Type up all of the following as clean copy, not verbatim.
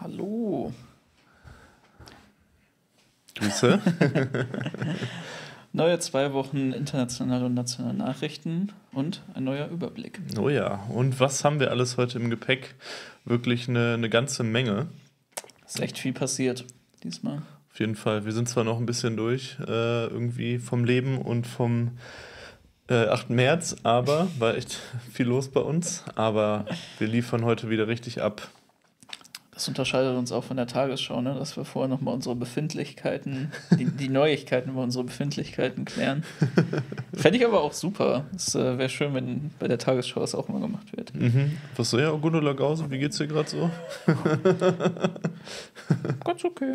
Hallo. Grüße. Neue 2 Wochen internationale und nationale Nachrichten und ein neuer Überblick. Oh ja, und was haben wir alles heute im Gepäck? Wirklich eine ganze Menge. Ist echt viel passiert diesmal. Auf jeden Fall. Wir sind zwar noch ein bisschen durch, irgendwie vom Leben und vom 8. März, aber war echt viel los bei uns. Aber wir liefern heute wieder richtig ab. Das unterscheidet uns auch von der Tagesschau, ne? Dass wir vorher nochmal unsere Befindlichkeiten, die Neuigkeiten über unsere Befindlichkeiten klären. Fände ich aber auch super. Es wäre schön, wenn bei der Tagesschau das auch immer gemacht wird. Was so, ja, Gundula Gause, wie geht's dir gerade so? Ganz okay.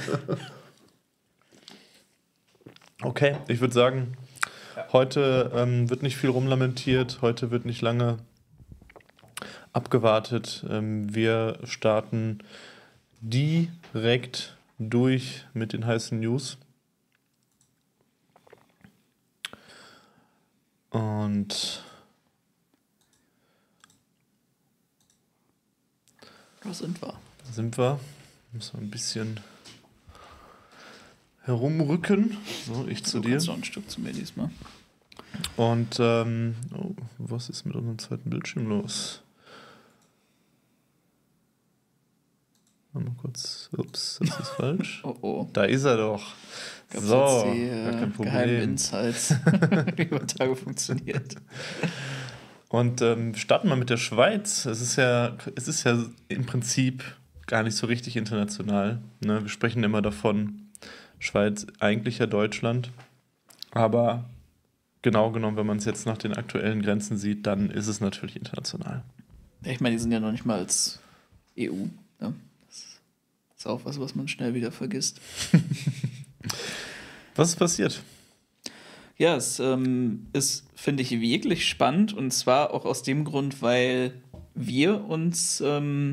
Okay, ich würde sagen, heute wird nicht viel rumlamentiert, heute wird nicht lange abgewartet. Wir starten direkt durch mit den heißen News. Und Was sind wir? da sind wir. Müssen wir ein bisschen herumrücken. So, ich zu Du dir. kannst noch ein Stück zu mir diesmal. Und was ist mit unserem zweiten Bildschirm los? Mal kurz. Ups, das ist falsch. Oh. Da ist er doch. Gab's So, jetzt gar kein die geheimen Problem. Insights, wie heutzutage funktioniert. Und starten wir mit der Schweiz. Es ist ja im Prinzip gar nicht so richtig international. Ne? Wir sprechen immer davon, Schweiz eigentlich ja Deutschland. Aber genau genommen, wenn man es jetzt nach den aktuellen Grenzen sieht, dann ist es natürlich international. Ich meine, die sind ja noch nicht mal als EU. Ne? Das ist auch was man schnell wieder vergisst. Was ist passiert? Ja, es ist, finde ich, wirklich spannend. Und zwar auch aus dem Grund, weil wir uns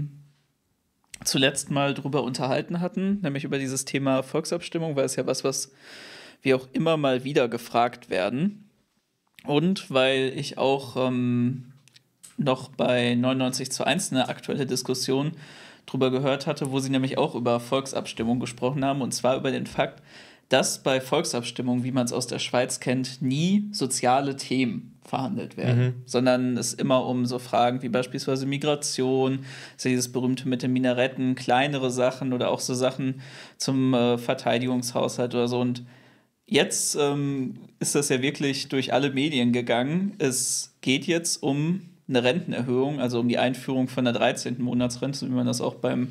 zuletzt mal drüber unterhalten hatten, nämlich über dieses Thema Volksabstimmung, weil es ja was wir auch immer mal wieder gefragt werden. Und weil ich auch noch bei 99:1 eine aktuelle Diskussion drüber gehört hatte, wo sie nämlich auch über Volksabstimmung gesprochen haben, und zwar über den Fakt, dass bei Volksabstimmungen, wie man es aus der Schweiz kennt, nie soziale Themen verhandelt werden, sondern es immer um so Fragen wie beispielsweise Migration, so dieses berühmte mit den Minaretten, kleinere Sachen oder auch so Sachen zum Verteidigungshaushalt oder so. Und jetzt ist das ja wirklich durch alle Medien gegangen. Es geht jetzt um eine Rentenerhöhung, also um die Einführung von der 13. Monatsrente, wie man das auch beim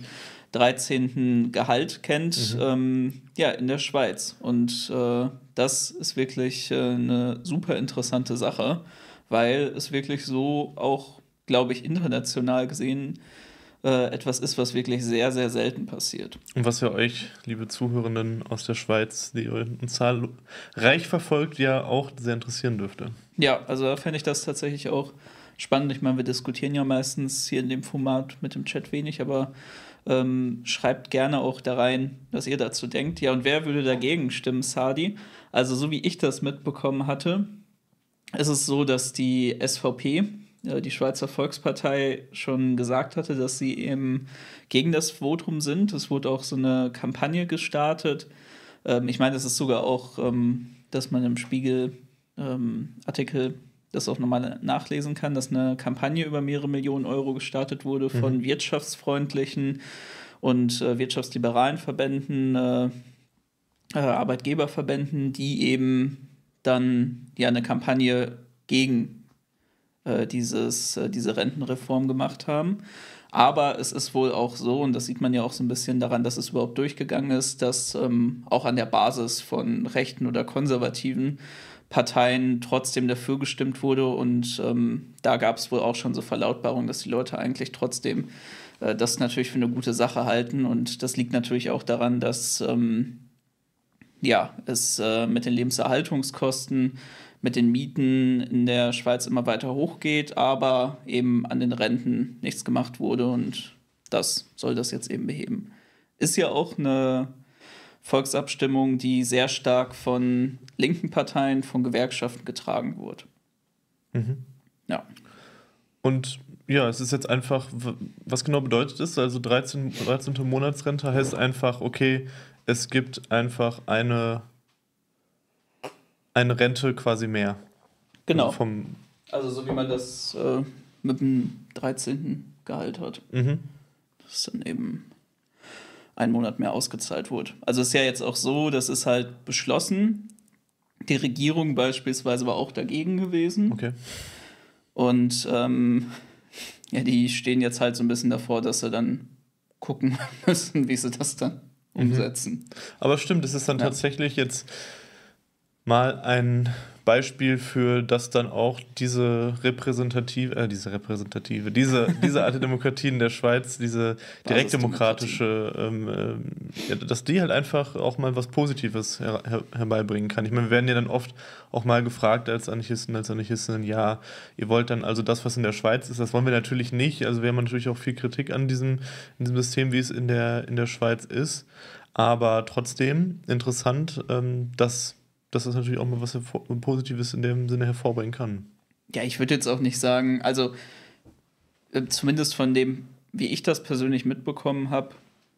13. Gehalt kennt, in der Schweiz. Und das ist wirklich eine super interessante Sache, weil es wirklich so auch, glaube ich, international gesehen etwas ist, was wirklich sehr, sehr selten passiert. Und was für euch, liebe Zuhörenden aus der Schweiz, die ihr uns zahlreich verfolgt, ja auch sehr interessieren dürfte. Ja, also da fände ich das tatsächlich auch spannend. Ich meine, wir diskutieren ja meistens hier in dem Format mit dem Chat wenig, aber schreibt gerne auch da rein, was ihr dazu denkt. Ja, und wer würde dagegen stimmen, Sadi? Also so wie ich das mitbekommen hatte, ist es so, dass die SVP, die Schweizer Volkspartei, schon gesagt hatte, dass sie eben gegen das Votum sind. Es wurde auch so eine Kampagne gestartet. Ich meine, es ist sogar auch, dass man im Spiegel Artikel das auch nochmal nachlesen kann, dass eine Kampagne über mehrere Millionen Euro gestartet wurde von wirtschaftsfreundlichen und wirtschaftsliberalen Verbänden, Arbeitgeberverbänden, die eben dann ja eine Kampagne gegen diese Rentenreform gemacht haben. Aber es ist wohl auch so, und das sieht man ja auch so ein bisschen daran, dass es überhaupt durchgegangen ist, dass auch an der Basis von rechten oder konservativen Parteien trotzdem dafür gestimmt wurde. Und da gab es wohl auch schon so Verlautbarungen, dass die Leute eigentlich trotzdem das natürlich für eine gute Sache halten. Und das liegt natürlich auch daran, dass es mit den Lebenserhaltungskosten, mit den Mieten in der Schweiz immer weiter hochgeht, aber eben an den Renten nichts gemacht wurde, und das soll das jetzt eben beheben. Ist ja auch eine Volksabstimmung, die sehr stark von linken Parteien, von Gewerkschaften getragen wurde. Ja. Und Ja, es ist jetzt einfach, was genau bedeutet das? Also 13. Monatsrente heißt einfach, okay, es gibt einfach eine Rente quasi mehr. Also Genau. vom. Also so wie man das mit dem 13. Gehalt hat. Mhm. Das dann eben einen Monat mehr ausgezahlt wurde. Also ist ja jetzt auch so, das ist halt beschlossen. Die Regierung beispielsweise war auch dagegen gewesen. Okay. Und ja, die stehen jetzt halt so ein bisschen davor, dass sie dann gucken müssen, wie sie das dann umsetzen. Aber stimmt, es ist dann Ja. tatsächlich jetzt mal ein Beispiel für, dass dann auch diese Art der Demokratie in der Schweiz, diese direktdemokratische, ja, dass die halt einfach auch mal was Positives herbeibringen kann. Ich meine, wir werden ja dann oft auch mal gefragt als Anarchistinnen, ja, ihr wollt dann also das, was in der Schweiz ist, das wollen wir natürlich nicht. Also wir haben natürlich auch viel Kritik an in diesem System, wie es in der Schweiz ist. Aber trotzdem interessant, dass das natürlich auch mal was Positives in dem Sinne hervorbringen kann. Ja, ich würde jetzt auch nicht sagen, also zumindest von dem, wie ich das persönlich mitbekommen habe,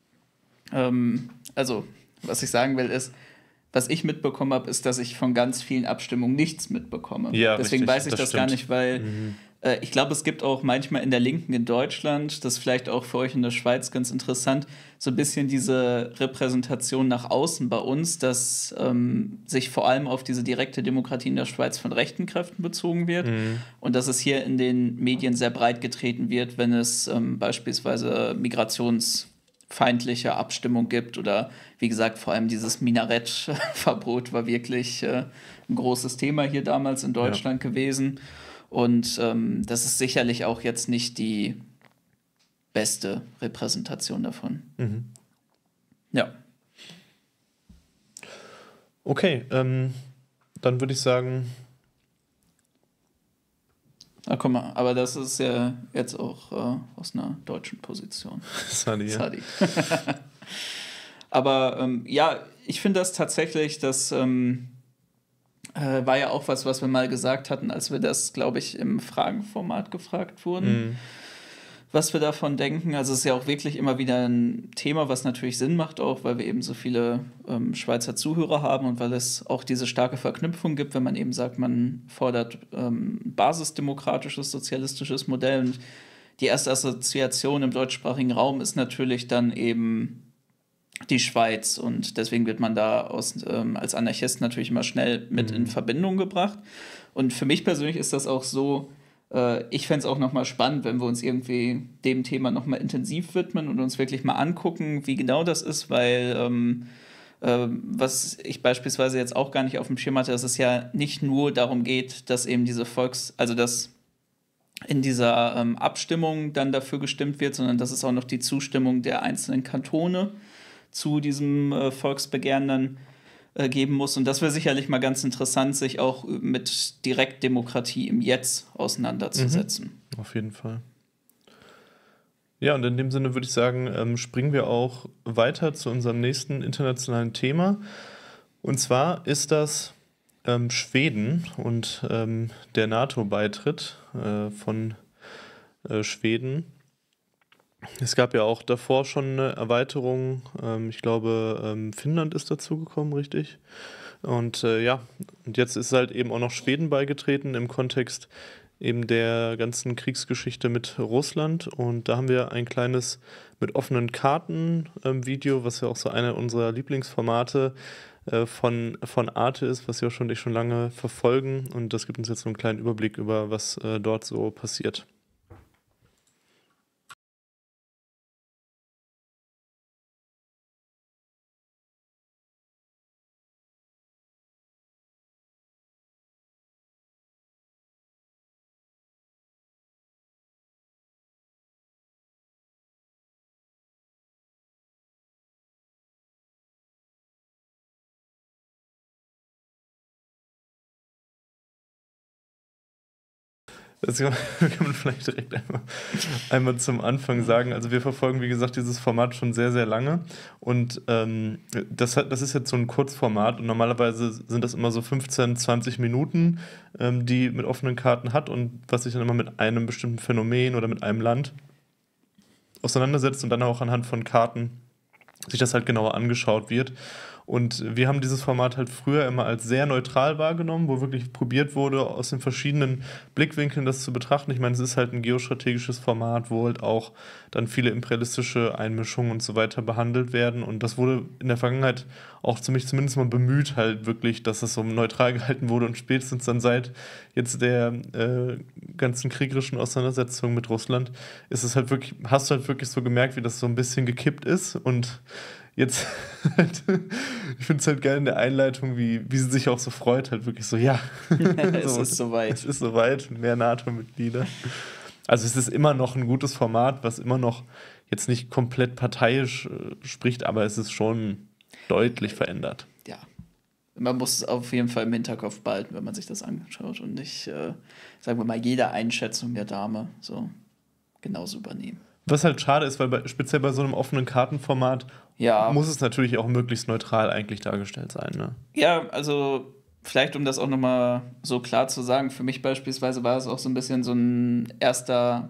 also was ich sagen will, ist, was ich mitbekommen habe, ist, dass ich von ganz vielen Abstimmungen nichts mitbekomme. Ja, Deswegen richtig, weiß ich das stimmt. gar nicht, weil ich glaube, es gibt auch manchmal in der Linken in Deutschland, das ist vielleicht auch für euch in der Schweiz ganz interessant, so ein bisschen diese Repräsentation nach außen bei uns, dass sich vor allem auf diese direkte Demokratie in der Schweiz von rechten Kräften bezogen wird und dass es hier in den Medien sehr breit getreten wird, wenn es beispielsweise migrationsfeindliche Abstimmung gibt oder wie gesagt, vor allem dieses Minarettverbot war wirklich ein großes Thema hier damals in Deutschland gewesen. Und das ist sicherlich auch jetzt nicht die beste Repräsentation davon. Ja. Okay, dann würde ich sagen. Ah, guck mal, aber das ist ja jetzt auch aus einer deutschen Position. Sadi, ja. Sadi. Aber ja, ich finde das tatsächlich, das war ja auch was wir mal gesagt hatten, als wir das, glaube ich, im Fragenformat gefragt wurden, was wir davon denken. Also es ist ja auch wirklich immer wieder ein Thema, was natürlich Sinn macht, auch weil wir eben so viele Schweizer Zuhörer haben und weil es auch diese starke Verknüpfung gibt, wenn man eben sagt, man fordert basisdemokratisches, sozialistisches Modell. Und die erste Assoziation im deutschsprachigen Raum ist natürlich dann eben die Schweiz und deswegen wird man da als Anarchist natürlich immer schnell mit in Verbindung gebracht. Und für mich persönlich ist das auch so, ich fände es auch nochmal spannend, wenn wir uns irgendwie dem Thema nochmal intensiv widmen und uns wirklich mal angucken, wie genau das ist, weil was ich beispielsweise jetzt auch gar nicht auf dem Schirm hatte, dass es ja nicht nur darum geht, dass eben also dass in dieser Abstimmung dann dafür gestimmt wird, sondern dass es auch noch die Zustimmung der einzelnen Kantone zu diesem Volksbegehren dann geben muss. Und das wäre sicherlich mal ganz interessant, sich auch mit Direktdemokratie im Jetzt auseinanderzusetzen. Auf jeden Fall. Ja, und in dem Sinne würde ich sagen, springen wir auch weiter zu unserem nächsten internationalen Thema. Und zwar ist das Schweden und der NATO-Beitritt von Schweden. Es gab ja auch davor schon eine Erweiterung. Ich glaube, Finnland ist dazugekommen, richtig? Und ja, und jetzt ist halt eben auch noch Schweden beigetreten im Kontext eben der ganzen Kriegsgeschichte mit Russland. Und da haben wir ein kleines mit offenen Karten Video, was ja auch so eine unserer Lieblingsformate von Arte ist, was wir auch schon lange verfolgen. Und das gibt uns jetzt so einen kleinen Überblick über, was dort so passiert. Das kann man vielleicht direkt einmal zum Anfang sagen. Also wir verfolgen, wie gesagt, dieses Format schon sehr, sehr lange. Und das ist jetzt so ein Kurzformat. Und normalerweise sind das immer so 15, 20 Minuten, die mit offenen Karten hat. Und was sich dann immer mit einem bestimmten Phänomen oder mit einem Land auseinandersetzt und dann auch anhand von Karten sich das halt genauer angeschaut wird. Und wir haben dieses Format halt früher immer als sehr neutral wahrgenommen, wo wirklich probiert wurde, aus den verschiedenen Blickwinkeln das zu betrachten. Ich meine, es ist halt ein geostrategisches Format, wo halt auch dann viele imperialistische Einmischungen und so weiter behandelt werden. Und das wurde in der Vergangenheit auch zumindest mal bemüht, halt wirklich, dass das so neutral gehalten wurde. Und spätestens dann seit jetzt der ganzen kriegerischen Auseinandersetzung mit Russland ist es halt wirklich, hast du halt wirklich so gemerkt, wie das so ein bisschen gekippt ist. Und jetzt, ich finde es halt geil in der Einleitung, wie sie sich auch so freut, halt wirklich so, ja. Es so, ist soweit. Es ist soweit, mehr NATO-Mitglieder. Also es ist immer noch ein gutes Format, was immer noch jetzt nicht komplett parteiisch spricht, aber es ist schon deutlich verändert. Ja. Man muss es auf jeden Fall im Hinterkopf behalten, wenn man sich das anschaut und nicht, sagen wir mal, jede Einschätzung der Dame so genauso übernehmen. Was halt schade ist, weil speziell bei so einem offenen Kartenformat muss es natürlich auch möglichst neutral eigentlich dargestellt sein. Ne? Ja, also vielleicht, um das auch nochmal so klar zu sagen, für mich beispielsweise war es auch so ein bisschen so ein erster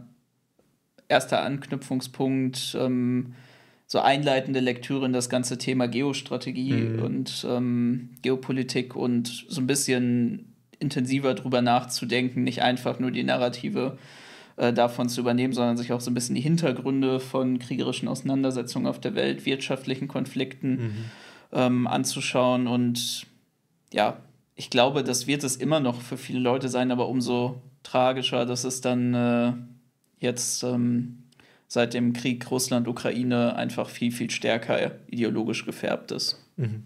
Anknüpfungspunkt, so einleitende Lektüre in das ganze Thema Geostrategie und Geopolitik und so ein bisschen intensiver drüber nachzudenken, nicht einfach nur die Narrative davon zu übernehmen, sondern sich auch so ein bisschen die Hintergründe von kriegerischen Auseinandersetzungen auf der Welt, wirtschaftlichen Konflikten anzuschauen. Und ja, ich glaube, das wird es immer noch für viele Leute sein, aber umso tragischer, dass es dann jetzt seit dem Krieg Russland-Ukraine einfach viel, viel stärker ideologisch gefärbt ist. Mhm.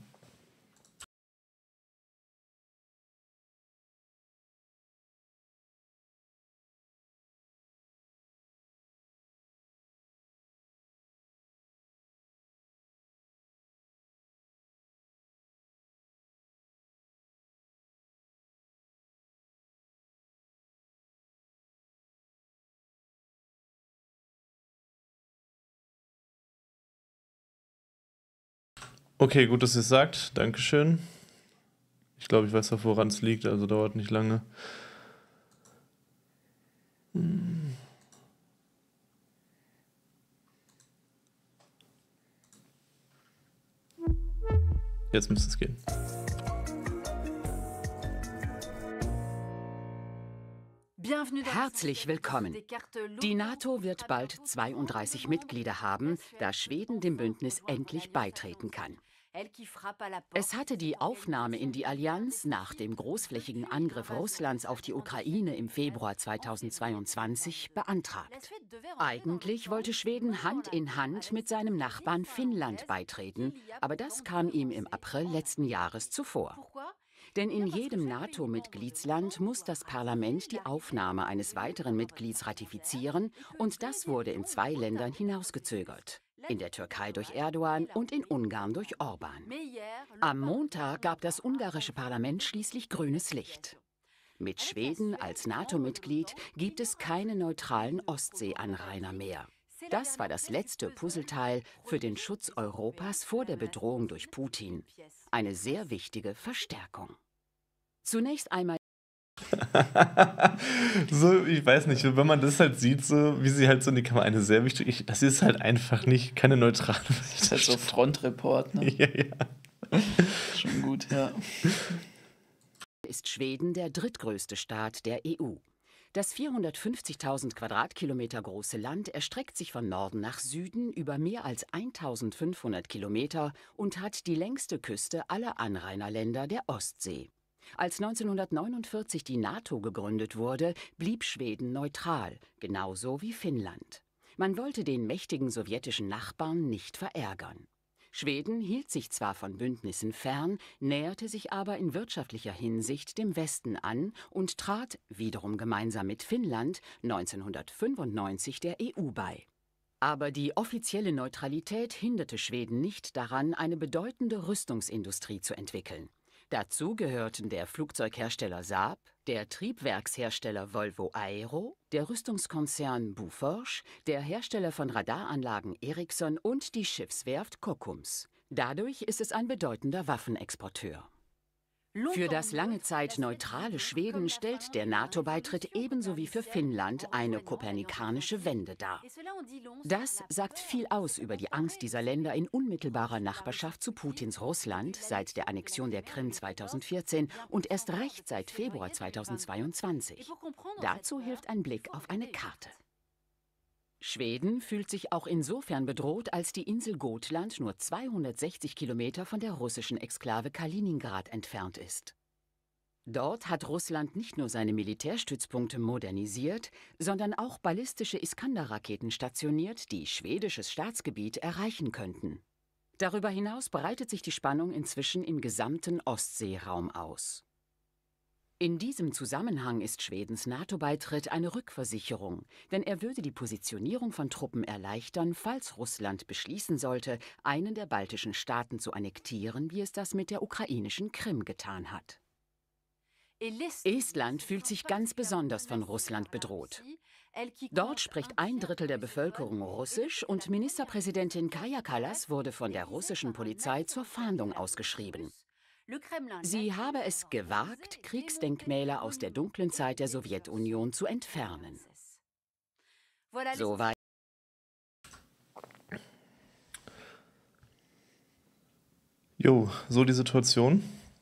Okay, gut, dass ihr es sagt. Dankeschön. Ich glaube, ich weiß auch, woran es liegt, also dauert nicht lange. Jetzt müsste es gehen. Herzlich willkommen. Die NATO wird bald 32 Mitglieder haben, da Schweden dem Bündnis endlich beitreten kann. Es hatte die Aufnahme in die Allianz nach dem großflächigen Angriff Russlands auf die Ukraine im Februar 2022 beantragt. Eigentlich wollte Schweden Hand in Hand mit seinem Nachbarn Finnland beitreten, aber das kam ihm im April letzten Jahres zuvor. Denn in jedem NATO-Mitgliedsland muss das Parlament die Aufnahme eines weiteren Mitglieds ratifizieren und das wurde in 2 Ländern hinausgezögert. In der Türkei durch Erdogan und in Ungarn durch Orban. Am Montag gab das ungarische Parlament schließlich grünes Licht. Mit Schweden als NATO-Mitglied gibt es keine neutralen Ostseeanrainer mehr. Das war das letzte Puzzleteil für den Schutz Europas vor der Bedrohung durch Putin. Eine sehr wichtige Verstärkung. Zunächst einmal so, ich weiß nicht, wenn man das halt sieht, so wie sie halt so in die Kamera, eine sehr wichtige, das ist halt einfach nicht, keine neutrale. Das ist halt so Frontreport, ne? Ja. Schon gut, ja. Ist Schweden der drittgrößte Staat der EU. Das 450.000 Quadratkilometer große Land erstreckt sich von Norden nach Süden über mehr als 1.500 Kilometer und hat die längste Küste aller Anrainerländer der Ostsee. Als 1949 die NATO gegründet wurde, blieb Schweden neutral, genauso wie Finnland. Man wollte den mächtigen sowjetischen Nachbarn nicht verärgern. Schweden hielt sich zwar von Bündnissen fern, näherte sich aber in wirtschaftlicher Hinsicht dem Westen an und trat, wiederum gemeinsam mit Finnland, 1995 der EU bei. Aber die offizielle Neutralität hinderte Schweden nicht daran, eine bedeutende Rüstungsindustrie zu entwickeln. Dazu gehörten der Flugzeughersteller Saab, der Triebwerkshersteller Volvo Aero, der Rüstungskonzern Bofors, der Hersteller von Radaranlagen Ericsson und die Schiffswerft Kockums. Dadurch ist es ein bedeutender Waffenexporteur. Für das lange Zeit neutrale Schweden stellt der NATO-Beitritt ebenso wie für Finnland eine kopernikanische Wende dar. Das sagt viel aus über die Angst dieser Länder in unmittelbarer Nachbarschaft zu Putins Russland seit der Annexion der Krim 2014 und erst recht seit Februar 2022. Dazu hilft ein Blick auf eine Karte. Schweden fühlt sich auch insofern bedroht, als die Insel Gotland nur 260 Kilometer von der russischen Exklave Kaliningrad entfernt ist. Dort hat Russland nicht nur seine Militärstützpunkte modernisiert, sondern auch ballistische Iskander-Raketen stationiert, die schwedisches Staatsgebiet erreichen könnten. Darüber hinaus breitet sich die Spannung inzwischen im gesamten Ostseeraum aus. In diesem Zusammenhang ist Schwedens NATO-Beitritt eine Rückversicherung, denn er würde die Positionierung von Truppen erleichtern, falls Russland beschließen sollte, einen der baltischen Staaten zu annektieren, wie es das mit der ukrainischen Krim getan hat. Estland fühlt sich ganz besonders von Russland bedroht. Dort spricht 1/3 der Bevölkerung Russisch und Ministerpräsidentin Kaja Kallas wurde von der russischen Polizei zur Fahndung ausgeschrieben. Sie habe es gewagt, Kriegsdenkmäler aus der dunklen Zeit der Sowjetunion zu entfernen. Soweit. Jo, so die Situation.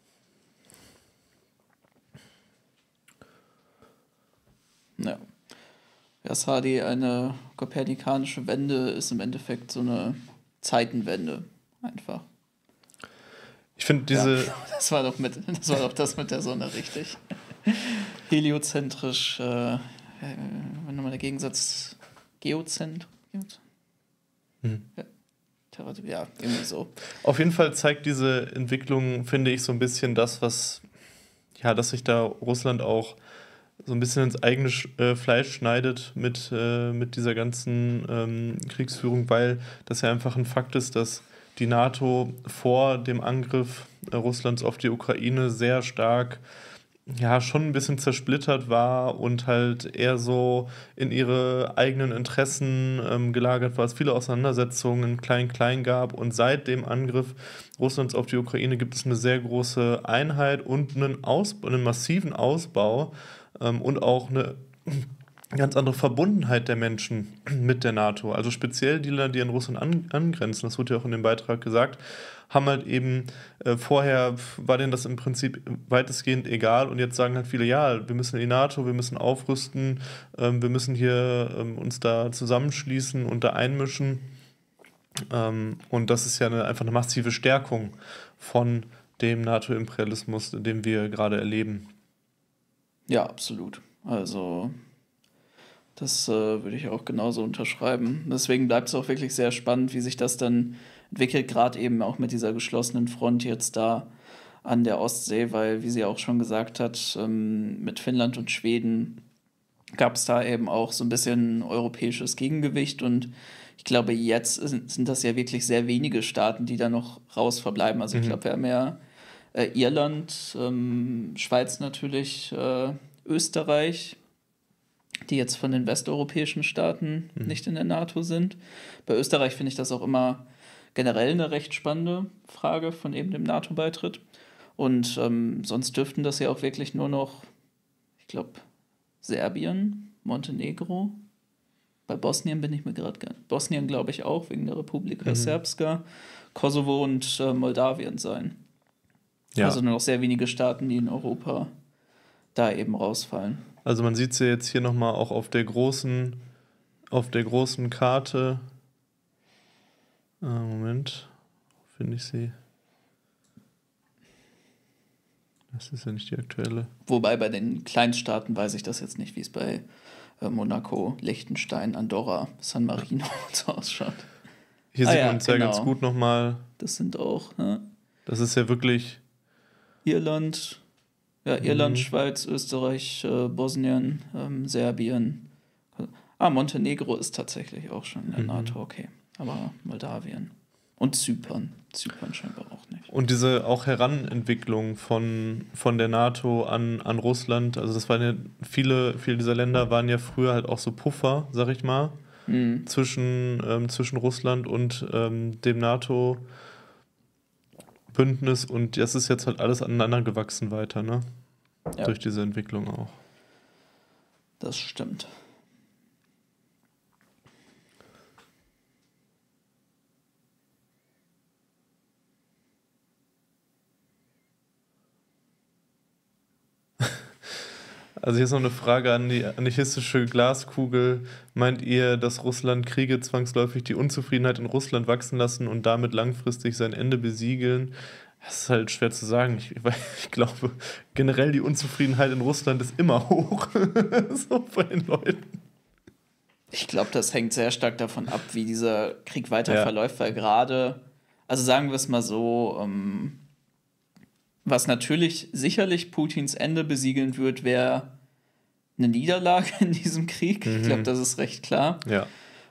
Ja. Ja, Sadi, eine kopernikanische Wende ist im Endeffekt so eine Zeitenwende. Einfach. Ich finde diese. Ja, das war doch das mit der Sonne, richtig. Heliozentrisch, wenn nochmal der Gegensatz Geozent. Ja, irgendwie so. Auf jeden Fall zeigt diese Entwicklung, finde ich, so ein bisschen das, dass sich da Russland auch so ein bisschen ins eigene Fleisch schneidet mit dieser ganzen Kriegsführung, weil das ja einfach ein Fakt ist, dass die NATO vor dem Angriff Russlands auf die Ukraine sehr stark, ja, schon ein bisschen zersplittert war und halt eher so in ihre eigenen Interessen gelagert war, es viele Auseinandersetzungen in Klein-Klein gab und seit dem Angriff Russlands auf die Ukraine gibt es eine sehr große Einheit und einen massiven Ausbau und auch eine ganz andere Verbundenheit der Menschen mit der NATO. Also speziell die Länder, die an Russland angrenzen, das wurde ja auch in dem Beitrag gesagt, haben halt eben vorher war denen das im Prinzip weitestgehend egal und jetzt sagen halt viele, ja, wir müssen in die NATO, wir müssen aufrüsten, wir müssen hier uns da zusammenschließen und da einmischen. Und das ist ja einfach eine massive Stärkung von dem NATO-Imperialismus, den wir gerade erleben. Ja, absolut. Also das würde ich auch genauso unterschreiben. Deswegen bleibt es auch wirklich sehr spannend, wie sich das dann entwickelt, gerade eben auch mit dieser geschlossenen Front jetzt da an der Ostsee, weil, wie sie auch schon gesagt hat, mit Finnland und Schweden gab es da eben auch so ein bisschen europäisches Gegengewicht und ich glaube, jetzt sind das ja wirklich sehr wenige Staaten, die da noch raus verbleiben. Also ich glaube, wir haben ja Irland, Schweiz natürlich, Österreich, die jetzt von den westeuropäischen Staaten nicht in der NATO sind. Bei Österreich finde ich das auch immer generell eine recht spannende Frage von eben dem NATO-Beitritt. Und sonst dürften das ja auch wirklich nur noch, ich glaube, Serbien, Montenegro. Bei Bosnien bin ich mir gerade Bosnien glaube ich auch, wegen der Republika Srpska, Kosovo und Moldawien sein. Ja. Also nur noch sehr wenige Staaten, die in Europa da eben rausfallen. Also man sieht sie jetzt hier nochmal auch auf der großen Karte. Moment, finde ich sie. Das ist ja nicht die aktuelle. Wobei bei den Kleinstaaten weiß ich das jetzt nicht, wie es bei Monaco, Liechtenstein, Andorra, San Marino und so ausschaut. Hier sieht man es ja ganz gut nochmal. Das sind auch, ne? Das ist ja wirklich Irland, Schweiz, Österreich, Bosnien, Serbien. Montenegro ist tatsächlich auch schon in der NATO, okay. Aber Moldawien. Und Zypern. Zypern scheinbar auch nicht. Und diese auch Heranentwicklung von der NATO an Russland, also das waren ja viele dieser Länder waren ja früher halt auch so Puffer, sag ich mal, zwischen Russland und dem NATO-Bündnis, und das ist jetzt halt alles aneinander gewachsen weiter, ne? Ja. Durch diese Entwicklung auch. Das stimmt. Also hier ist noch eine Frage an die anarchistische Glaskugel. Meint ihr, dass Russland-Kriege zwangsläufig die Unzufriedenheit in Russland wachsen lassen und damit langfristig sein Ende besiegeln? Das ist halt schwer zu sagen. Ich glaube, generell die Unzufriedenheit in Russland ist immer hoch. So bei den Leuten. Ich glaube, das hängt sehr stark davon ab, wie dieser Krieg weiter verläuft, weil gerade, also sagen wir es mal so, was natürlich sicherlich Putins Ende besiegeln wird, wäre eine Niederlage in diesem Krieg. Ich glaube, das ist recht klar. Ja.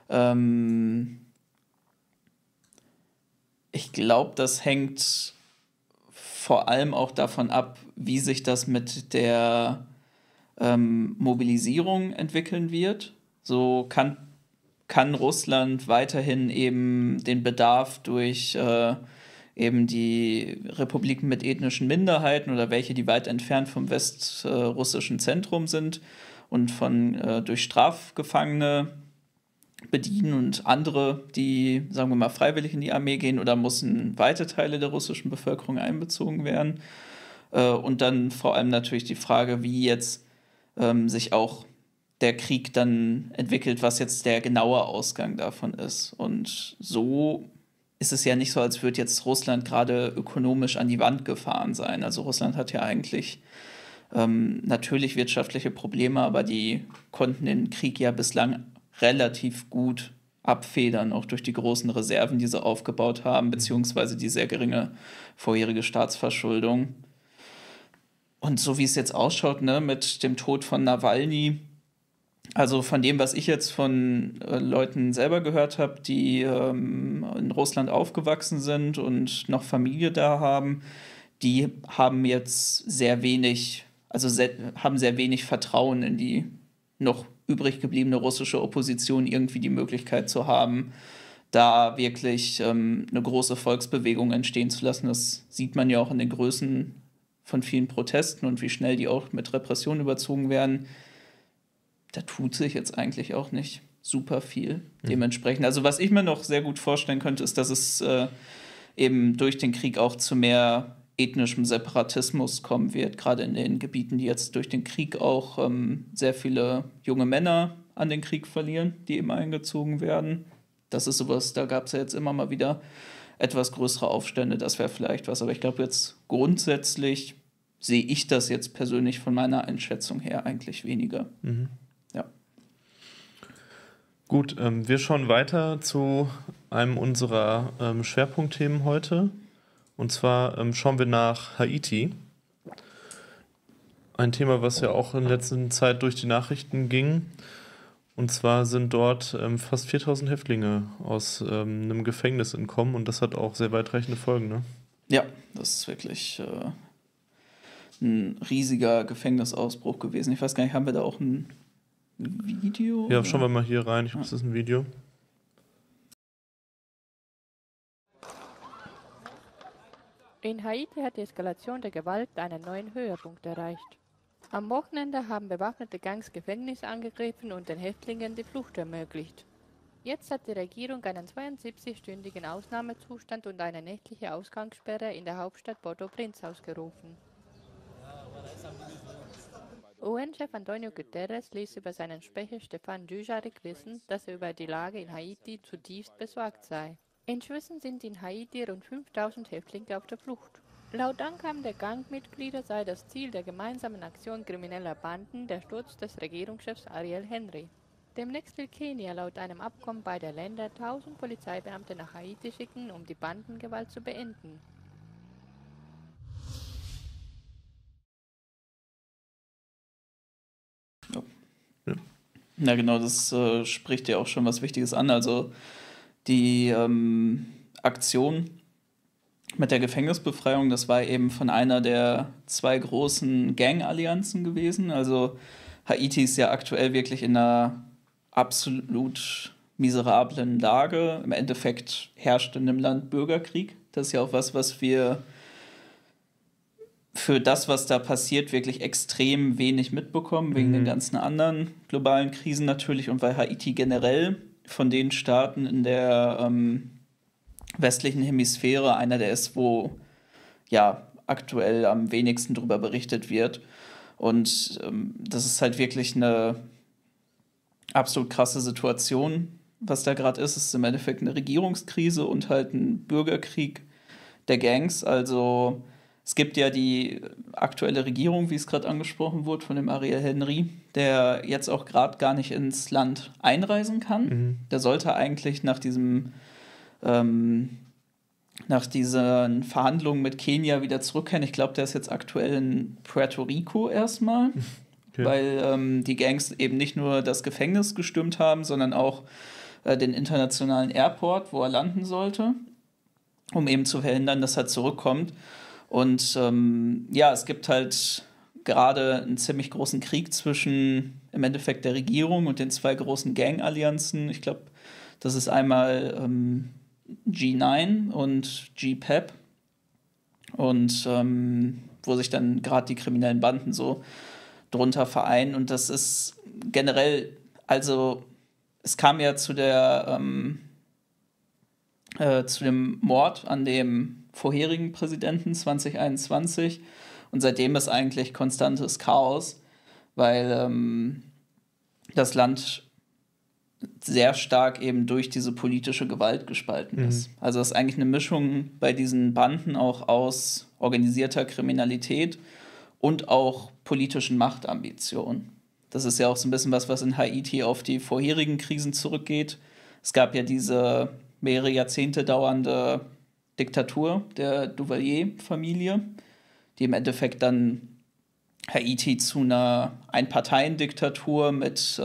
Ich glaube, das hängt vor allem auch davon ab, wie sich das mit der Mobilisierung entwickeln wird. So kann Russland weiterhin eben den Bedarf durch eben die Republiken mit ethnischen Minderheiten oder welche, die weit entfernt vom westrussischen Zentrum sind und durch Strafgefangene bedienen und andere, die, sagen wir mal, freiwillig in die Armee gehen, oder müssen weite Teile der russischen Bevölkerung einbezogen werden? Und dann vor allem natürlich die Frage, wie jetzt sich auch der Krieg dann entwickelt, was jetzt der genaue Ausgang davon ist. Und so ist es ja nicht so, als würde jetzt Russland gerade ökonomisch an die Wand gefahren sein. Also Russland hat ja eigentlich natürlich wirtschaftliche Probleme, aber die konnten den Krieg ja bislang relativ gut abfedern, auch durch die großen Reserven, die sie aufgebaut haben, beziehungsweise die sehr geringe vorherige Staatsverschuldung. Und so wie es jetzt ausschaut, ne, mit dem Tod von Nawalny, also von dem, was ich jetzt von Leuten selber gehört habe, die in Russland aufgewachsen sind und noch Familie da haben, die haben jetzt sehr wenig, haben sehr wenig Vertrauen in die noch übrig gebliebene russische Opposition, irgendwie die Möglichkeit zu haben, da wirklich eine große Volksbewegung entstehen zu lassen. Das sieht man ja auch in den Größen von vielen Protesten und wie schnell die auch mit Repression überzogen werden. Da tut sich jetzt eigentlich auch nicht super viel dementsprechend. Also was ich mir noch sehr gut vorstellen könnte, ist, dass es eben durch den Krieg auch zu mehr ethnischem Separatismus kommen wird, gerade in den Gebieten, die jetzt durch den Krieg auch sehr viele junge Männer an den Krieg verlieren, die eben eingezogen werden. Das ist sowas, da gab es ja jetzt immer mal wieder etwas größere Aufstände, das wäre vielleicht was. Aber ich glaube jetzt grundsätzlich sehe ich das jetzt persönlich von meiner Einschätzung her eigentlich weniger. Ja. Gut, wir schauen weiter zu einem unserer Schwerpunktthemen heute. Und zwar schauen wir nach Haiti. Ein Thema, was ja auch in letzter Zeit durch die Nachrichten ging. Und zwar sind dort fast 4000 Häftlinge aus einem Gefängnis entkommen. Und das hat auch sehr weitreichende Folgen, ne? Ja, das ist wirklich ein riesiger Gefängnisausbruch gewesen. Ich weiß gar nicht, haben wir da auch ein Video? Ja, schauen wir mal hier rein. Ich glaube, das ist ein Video. In Haiti hat die Eskalation der Gewalt einen neuen Höhepunkt erreicht. Am Wochenende haben bewaffnete Gangs Gefängnisse angegriffen und den Häftlingen die Flucht ermöglicht. Jetzt hat die Regierung einen 72-stündigen Ausnahmezustand und eine nächtliche Ausgangssperre in der Hauptstadt Port-au-Prince ausgerufen. UN-Chef Antonio Guterres ließ über seinen Sprecher Stéphane Dujarric wissen, dass er über die Lage in Haiti zutiefst besorgt sei. Inzwischen sind in Haiti rund 5000 Häftlinge auf der Flucht. Laut Angaben der Gangmitglieder sei das Ziel der gemeinsamen Aktion krimineller Banden der Sturz des Regierungschefs Ariel Henry. Demnächst will Kenia laut einem Abkommen beider Länder 1000 Polizeibeamte nach Haiti schicken, um die Bandengewalt zu beenden. Ja, genau, das spricht ja auch schon was Wichtiges an. Also die Aktion mit der Gefängnisbefreiung, das war eben von einer der 2 großen Gang-Allianzen gewesen. Also Haiti ist ja aktuell wirklich in einer absolut miserablen Lage. Im Endeffekt herrscht in dem Land Bürgerkrieg. Das ist ja auch was wir für das, was da passiert, wirklich extrem wenig mitbekommen, wegen den ganzen anderen globalen Krisen natürlich und weil Haiti generell von den Staaten in der westlichen Hemisphäre einer der ist, wo ja aktuell am wenigsten drüber berichtet wird. Und das ist halt wirklich eine absolut krasse Situation, was da gerade ist. Es ist im Endeffekt eine Regierungskrise und halt ein Bürgerkrieg der Gangs. Also es gibt ja die aktuelle Regierung, wie es gerade angesprochen wurde, von dem Ariel Henry, der jetzt auch gerade gar nicht ins Land einreisen kann. Der sollte eigentlich nach diesen Verhandlungen mit Kenia wieder zurückkehren. Ich glaube, der ist jetzt aktuell in Puerto Rico erstmal, weil die Gangs eben nicht nur das Gefängnis gestürmt haben, sondern auch den internationalen Airport, wo er landen sollte, um eben zu verhindern, dass er zurückkommt. Und es gibt halt gerade einen ziemlich großen Krieg zwischen im Endeffekt der Regierung und den 2 großen Gang-Allianzen. Ich glaube, das ist einmal G9 und G-PEP. Und wo sich dann gerade die kriminellen Banden so drunter vereinen. Und das ist generell, also es kam ja zu dem Mord an dem vorherigen Präsidenten 2021 und seitdem ist eigentlich konstantes Chaos, weil das Land sehr stark eben durch diese politische Gewalt gespalten ist. Also es ist eigentlich eine Mischung bei diesen Banden auch aus organisierter Kriminalität und auch politischen Machtambitionen. Das ist ja auch so ein bisschen was in Haiti auf die vorherigen Krisen zurückgeht. Es gab ja diese mehrere Jahrzehnte dauernde Diktatur der Duvalier-Familie, die im Endeffekt dann Haiti zu einer Einparteiendiktatur mit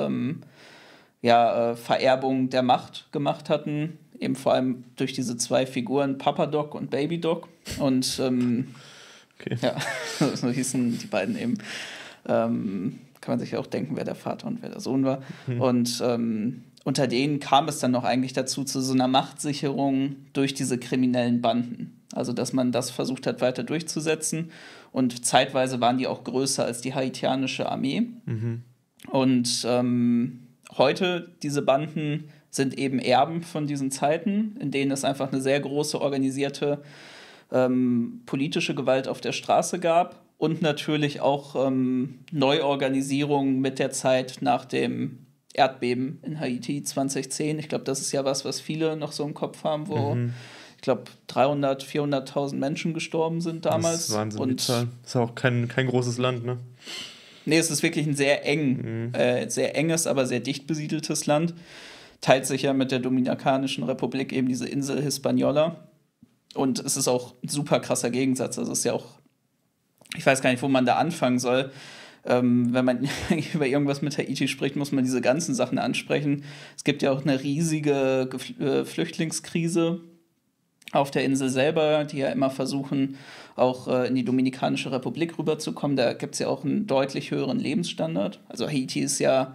Vererbung der Macht gemacht hatten. Eben vor allem durch diese 2 Figuren, Papa Doc und Baby Doc. Und so hießen die beiden eben. Kann man sich auch denken, wer der Vater und wer der Sohn war. Und unter denen kam es dann noch eigentlich dazu, zu so einer Machtsicherung durch diese kriminellen Banden. Also, dass man das versucht hat, weiter durchzusetzen. Und zeitweise waren die auch größer als die haitianische Armee. Und heute, diese Banden sind eben Erben von diesen Zeiten, in denen es einfach eine sehr große organisierte politische Gewalt auf der Straße gab. Und natürlich auch Neuorganisierung mit der Zeit nach dem Erdbeben in Haiti 2010. Ich glaube, das ist ja was viele noch so im Kopf haben, wo ich glaube 300.000, 400.000 Menschen gestorben sind damals. Das ist Wahnsinn, die Zahl. Das ist auch kein großes Land, ne? Nee, es ist wirklich ein sehr enges, aber sehr dicht besiedeltes Land. Teilt sich ja mit der Dominikanischen Republik eben diese Insel Hispaniola. Und es ist auch ein super krasser Gegensatz. Also es ist ja auch, ich weiß gar nicht, wo man da anfangen soll. Wenn man über irgendwas mit Haiti spricht, muss man diese ganzen Sachen ansprechen. Es gibt ja auch eine riesige Flüchtlingskrise auf der Insel selber, die ja immer versuchen, auch in die Dominikanische Republik rüberzukommen. Da gibt es ja auch einen deutlich höheren Lebensstandard. Also Haiti ist ja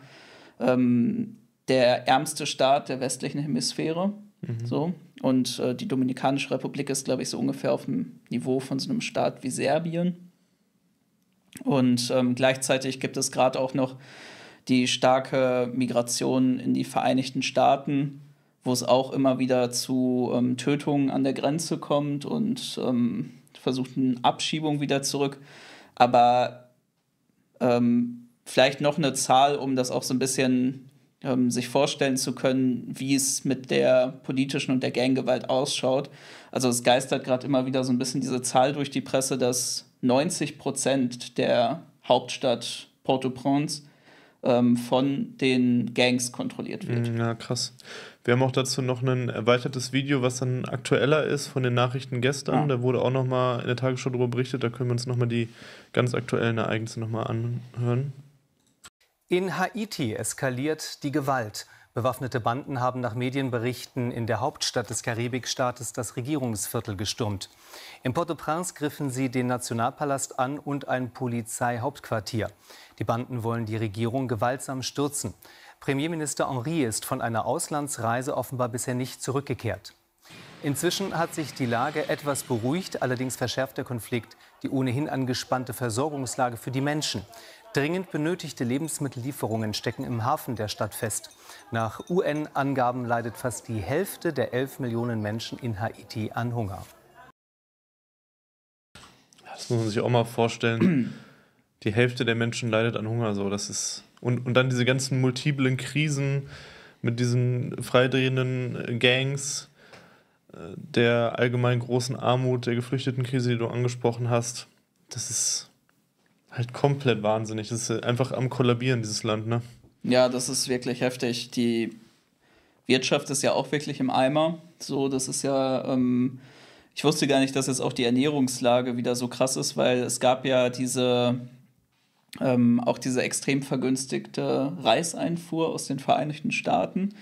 der ärmste Staat der westlichen Hemisphäre. So. Und die Dominikanische Republik ist, glaube ich, so ungefähr auf dem Niveau von so einem Staat wie Serbien. Und gleichzeitig gibt es gerade auch noch die starke Migration in die Vereinigten Staaten, wo es auch immer wieder zu Tötungen an der Grenze kommt und versuchten Abschiebung wieder zurück. Aber vielleicht noch eine Zahl, um das auch so ein bisschen sich vorstellen zu können, wie es mit der politischen und der Ganggewalt ausschaut. Also es geistert gerade immer wieder so ein bisschen diese Zahl durch die Presse, dass 90% der Hauptstadt Port-au-Prince von den Gangs kontrolliert wird. Ja, krass. Wir haben auch dazu noch ein erweitertes Video, was dann aktueller ist von den Nachrichten gestern. Da wurde auch noch mal in der Tagesschau darüber berichtet. Da können wir uns noch mal die ganz aktuellen Ereignisse noch mal anhören. In Haiti eskaliert die Gewalt. Bewaffnete Banden haben nach Medienberichten in der Hauptstadt des Karibikstaates das Regierungsviertel gestürmt. In Port-au-Prince griffen sie den Nationalpalast an und ein Polizeihauptquartier. Die Banden wollen die Regierung gewaltsam stürzen. Premierminister Henry ist von einer Auslandsreise offenbar bisher nicht zurückgekehrt. Inzwischen hat sich die Lage etwas beruhigt, allerdings verschärft der Konflikt die ohnehin angespannte Versorgungslage für die Menschen. Dringend benötigte Lebensmittellieferungen stecken im Hafen der Stadt fest. Nach UN-Angaben leidet fast die Hälfte der 11 Millionen Menschen in Haiti an Hunger. Das muss man sich auch mal vorstellen. Die Hälfte der Menschen leidet an Hunger. So, das ist und dann diese ganzen multiplen Krisen mit diesen freidrehenden Gangs, der allgemein großen Armut, der Geflüchtetenkrise, die du angesprochen hast. Das ist halt komplett wahnsinnig. Das ist einfach am Kollabieren, dieses Land, ne? Ja, das ist wirklich heftig. Die Wirtschaft ist ja auch wirklich im Eimer. So, das ist ja, ich wusste gar nicht, dass jetzt auch die Ernährungslage wieder so krass ist, weil es gab ja auch diese extrem vergünstigte Reiseinfuhr aus den Vereinigten Staaten,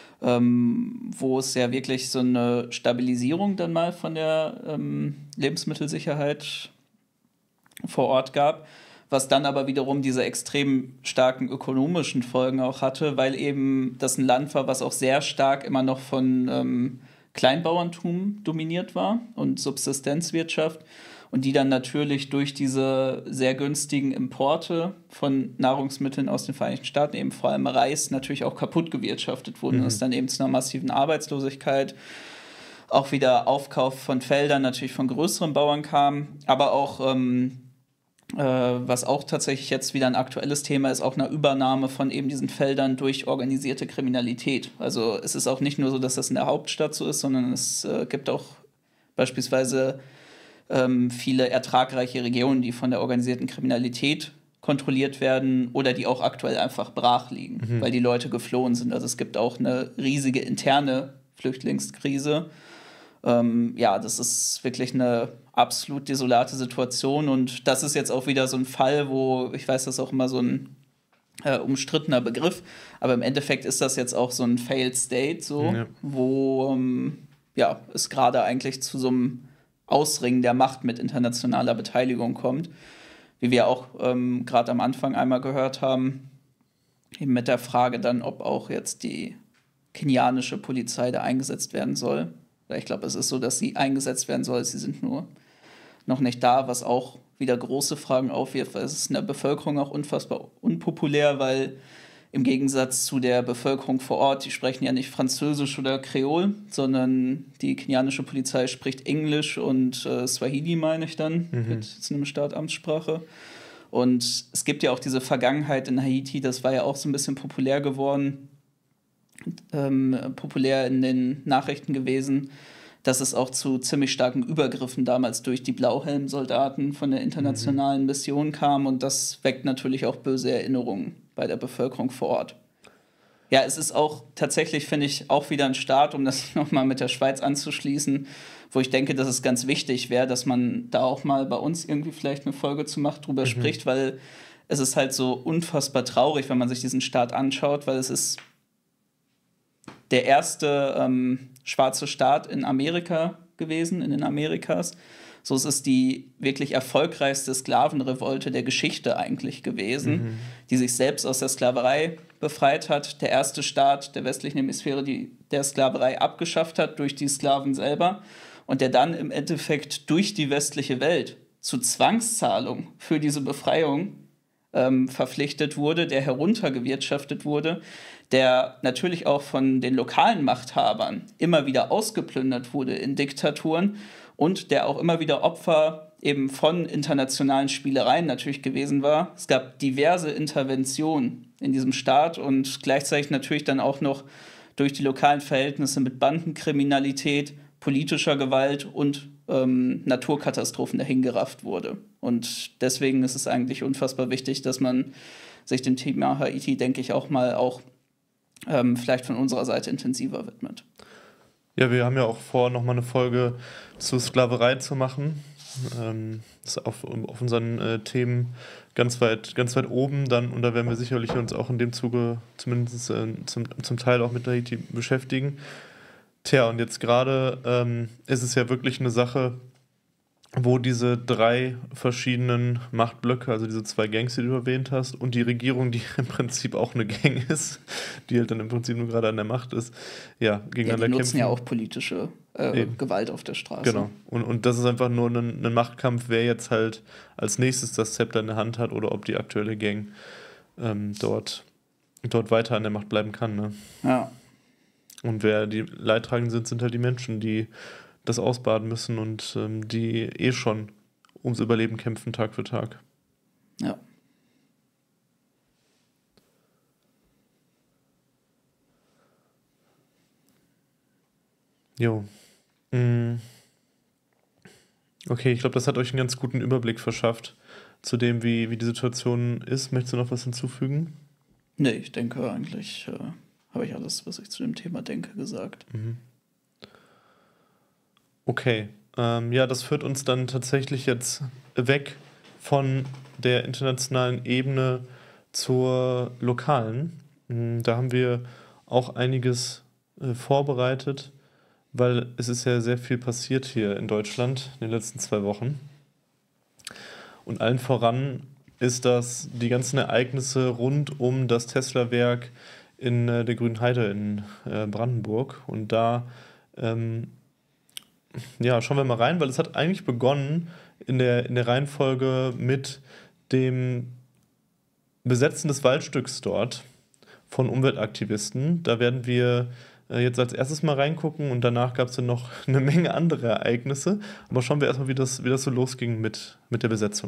wo es ja wirklich so eine Stabilisierung dann mal von der Lebensmittelsicherheit vor Ort gab, was dann aber wiederum diese extrem starken ökonomischen Folgen auch hatte, weil eben das ein Land war, was auch sehr stark immer noch von Kleinbauerntum dominiert war und Subsistenzwirtschaft und die dann natürlich durch diese sehr günstigen Importe von Nahrungsmitteln aus den Vereinigten Staaten, eben vor allem Reis, natürlich auch kaputt gewirtschaftet wurden. Das dann eben zu einer massiven Arbeitslosigkeit, auch wieder Aufkauf von Feldern natürlich von größeren Bauern kam, aber auch was auch tatsächlich jetzt wieder ein aktuelles Thema ist, auch eine Übernahme von eben diesen Feldern durch organisierte Kriminalität. Also es ist auch nicht nur so, dass das in der Hauptstadt so ist, sondern es gibt auch beispielsweise viele ertragreiche Regionen, die von der organisierten Kriminalität kontrolliert werden oder die auch aktuell einfach brach liegen, weil die Leute geflohen sind. Also es gibt auch eine riesige interne Flüchtlingskrise. Ja, das ist wirklich eine absolut desolate Situation und das ist jetzt auch wieder so ein Fall, wo, ich weiß, das ist auch immer so ein umstrittener Begriff, aber im Endeffekt ist das jetzt auch so ein Failed State, so, ja, wo es gerade eigentlich zu so einem Ausringen der Macht mit internationaler Beteiligung kommt, wie wir auch gerade am Anfang einmal gehört haben, eben mit der Frage dann, ob auch jetzt die kenianische Polizei da eingesetzt werden soll. Ich glaube, es ist so, dass sie eingesetzt werden soll. Sie sind nur noch nicht da, was auch wieder große Fragen aufwirft, weil es ist in der Bevölkerung auch unfassbar unpopulär, weil im Gegensatz zu der Bevölkerung vor Ort, die sprechen ja nicht Französisch oder Kreol, sondern die kenianische Polizei spricht Englisch und Swahili, meine ich dann, mit einer Staatamtssprache. Und es gibt ja auch diese Vergangenheit in Haiti, das war ja auch so ein bisschen populär geworden, populär in den Nachrichten gewesen, dass es auch zu ziemlich starken Übergriffen damals durch die Blauhelm-Soldaten von der internationalen Mission kam und das weckt natürlich auch böse Erinnerungen bei der Bevölkerung vor Ort. Ja, es ist auch tatsächlich, finde ich, auch wieder ein Start, um das nochmal mit der Schweiz anzuschließen, wo ich denke, dass es ganz wichtig wäre, dass man da auch mal bei uns irgendwie vielleicht eine Folge zu macht, drüber spricht, weil es ist halt so unfassbar traurig, wenn man sich diesen Staat anschaut, weil es ist der erste schwarze Staat in Amerika gewesen, in den Amerikas. So, es ist die wirklich erfolgreichste Sklavenrevolte der Geschichte eigentlich gewesen, die sich selbst aus der Sklaverei befreit hat. Der erste Staat der westlichen Hemisphäre, der Sklaverei abgeschafft hat durch die Sklaven selber und der dann im Endeffekt durch die westliche Welt zu Zwangszahlung für diese Befreiung verpflichtet wurde, der heruntergewirtschaftet wurde, der natürlich auch von den lokalen Machthabern immer wieder ausgeplündert wurde in Diktaturen und der auch immer wieder Opfer eben von internationalen Spielereien natürlich gewesen war. Es gab diverse Interventionen in diesem Staat und gleichzeitig natürlich dann auch noch durch die lokalen Verhältnisse mit Bandenkriminalität, politischer Gewalt und Naturkatastrophen dahingerafft wurde. Und deswegen ist es eigentlich unfassbar wichtig, dass man sich dem Thema Haiti, denke ich, auch mal vielleicht von unserer Seite intensiver widmet. Ja, wir haben ja auch vor, nochmal eine Folge zur Sklaverei zu machen. ist auf unseren Themen ganz weit oben dann, und da werden wir sicherlich uns auch in dem Zuge zumindest zum Teil auch mit Haiti beschäftigen. Tja, und jetzt gerade ist es ja wirklich eine Sache, wo diese 3 verschiedenen Machtblöcke, also diese 2 Gangs, die du erwähnt hast, und die Regierung, die im Prinzip auch eine Gang ist, die halt dann im Prinzip nur gerade an der Macht ist, ja, gegeneinander die nutzen kämpfen. ja auch politische Gewalt auf der Straße. Genau. Und das ist einfach nur ein Machtkampf, wer jetzt halt als nächstes das Zepter in der Hand hat oder ob die aktuelle Gang dort weiter an der Macht bleiben kann. Ne? Ja. Und wer die Leidtragenden sind halt die Menschen, die das ausbaden müssen und die schon ums Überleben kämpfen, Tag für Tag. Ja. Jo. Okay, ich glaube, das hat euch einen ganz guten Überblick verschafft zu dem, wie die Situation ist. Möchtest du noch was hinzufügen? Nee, ich denke eigentlich habe ich alles, was ich zu dem Thema denke, gesagt. Okay, ja, das führt uns dann tatsächlich jetzt weg von der internationalen Ebene zur lokalen. Da haben wir auch einiges vorbereitet, weil es ist ja sehr viel passiert hier in Deutschland in den letzten 2 Wochen. Und allen voran ist das die ganzen Ereignisse rund um das Tesla-Werk in der Grünheide in Brandenburg. Und da ja, schauen wir mal rein, weil es hat eigentlich begonnen in der Reihenfolge mit dem Besetzen des Waldstücks dort von Umweltaktivisten. Da werden wir jetzt als erstes mal reingucken und danach gab es dann noch eine Menge andere Ereignisse. Aber schauen wir erstmal, wie das so losging mit der Besetzung.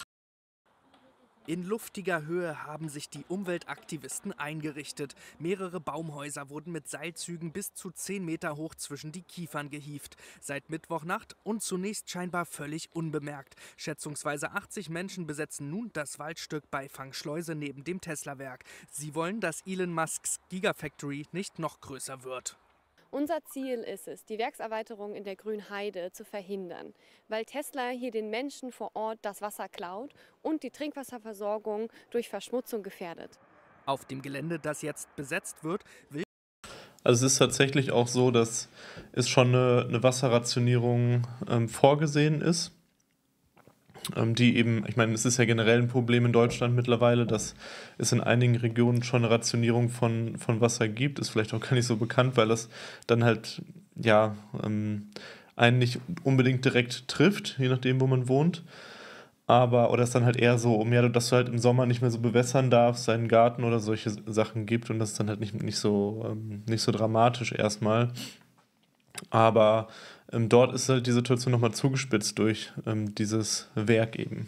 In luftiger Höhe haben sich die Umweltaktivisten eingerichtet. Mehrere Baumhäuser wurden mit Seilzügen bis zu 10 Meter hoch zwischen die Kiefern gehievt. Seit Mittwochnacht und zunächst scheinbar völlig unbemerkt. Schätzungsweise 80 Menschen besetzen nun das Waldstück bei Fangschleuse neben dem Tesla-Werk. Sie wollen, dass Elon Musks Gigafactory nicht noch größer wird. Unser Ziel ist es, die Werkserweiterung in der Grünheide zu verhindern, weil Tesla hier den Menschen vor Ort das Wasser klaut und die Trinkwasserversorgung durch Verschmutzung gefährdet. Auf dem Gelände, das jetzt besetzt wird, will... Also es ist tatsächlich auch so, dass es schon eine Wasserrationierung vorgesehen ist. Die eben, ich meine, es ist ja generell ein Problem in Deutschland mittlerweile, dass es in einigen Regionen schon eine Rationierung von Wasser gibt. Ist vielleicht auch gar nicht so bekannt, weil das dann halt, ja, einen nicht unbedingt direkt trifft, je nachdem, wo man wohnt. Oder es dann halt eher so, dass du halt im Sommer nicht mehr so bewässern darfst, deinen Garten oder solche Sachen gibt und das ist dann halt nicht so dramatisch erstmal. Aber dort ist halt die Situation nochmal zugespitzt durch dieses Werk eben.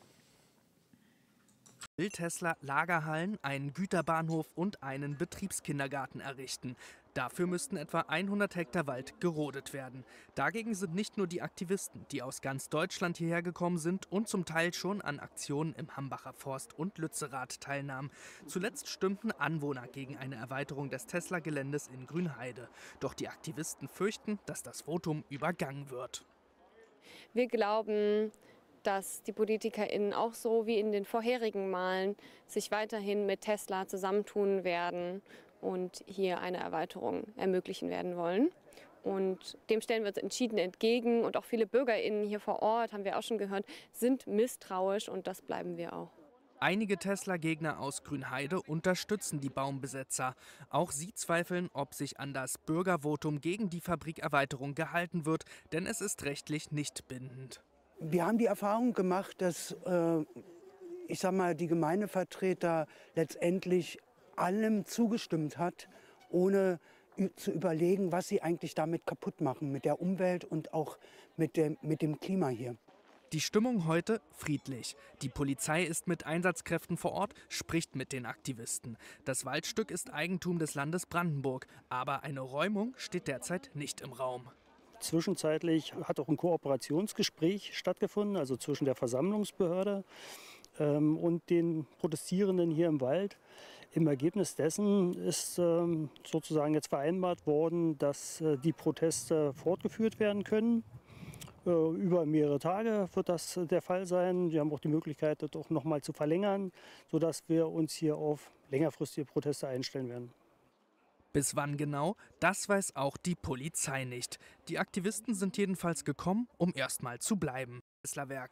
Will Tesla Lagerhallen, einen Güterbahnhof und einen Betriebskindergarten errichten. Dafür müssten etwa 100 Hektar Wald gerodet werden. Dagegen sind nicht nur die Aktivisten, die aus ganz Deutschland hierher gekommen sind und zum Teil schon an Aktionen im Hambacher Forst und Lützerath teilnahmen. Zuletzt stimmten Anwohner gegen eine Erweiterung des Tesla-Geländes in Grünheide. Doch die Aktivisten fürchten, dass das Votum übergangen wird. Wir glauben, dass die PolitikerInnen auch so wie in den vorherigen Malen sich weiterhin mit Tesla zusammentun werden und hier eine Erweiterung ermöglichen werden wollen. Und dem stellen wir uns entschieden entgegen. Und auch viele BürgerInnen hier vor Ort, haben wir auch schon gehört, sind misstrauisch und das bleiben wir auch. Einige Tesla-Gegner aus Grünheide unterstützen die Baumbesetzer. Auch sie zweifeln, ob sich an das Bürgervotum gegen die Fabrikerweiterung gehalten wird, denn es ist rechtlich nicht bindend. Wir haben die Erfahrung gemacht, dass ich sag mal, die Gemeindevertreter letztendlich allem zugestimmt hat, ohne zu überlegen, was sie eigentlich damit kaputt machen, mit der Umwelt und auch mit dem Klima hier. Die Stimmung heute friedlich. Die Polizei ist mit Einsatzkräften vor Ort, spricht mit den Aktivisten. Das Waldstück ist Eigentum des Landes Brandenburg, aber eine Räumung steht derzeit nicht im Raum. Zwischenzeitlich hat auch ein Kooperationsgespräch stattgefunden, also zwischen der Versammlungsbehörde und den Protestierenden hier im Wald. Im Ergebnis dessen ist sozusagen jetzt vereinbart worden, dass die Proteste fortgeführt werden können. Über mehrere Tage wird das der Fall sein. Wir haben auch die Möglichkeit, das auch noch mal zu verlängern, sodass wir uns hier auf längerfristige Proteste einstellen werden. Bis wann genau, das weiß auch die Polizei nicht. Die Aktivisten sind jedenfalls gekommen, um erstmal zu bleiben. Tesla-Werk.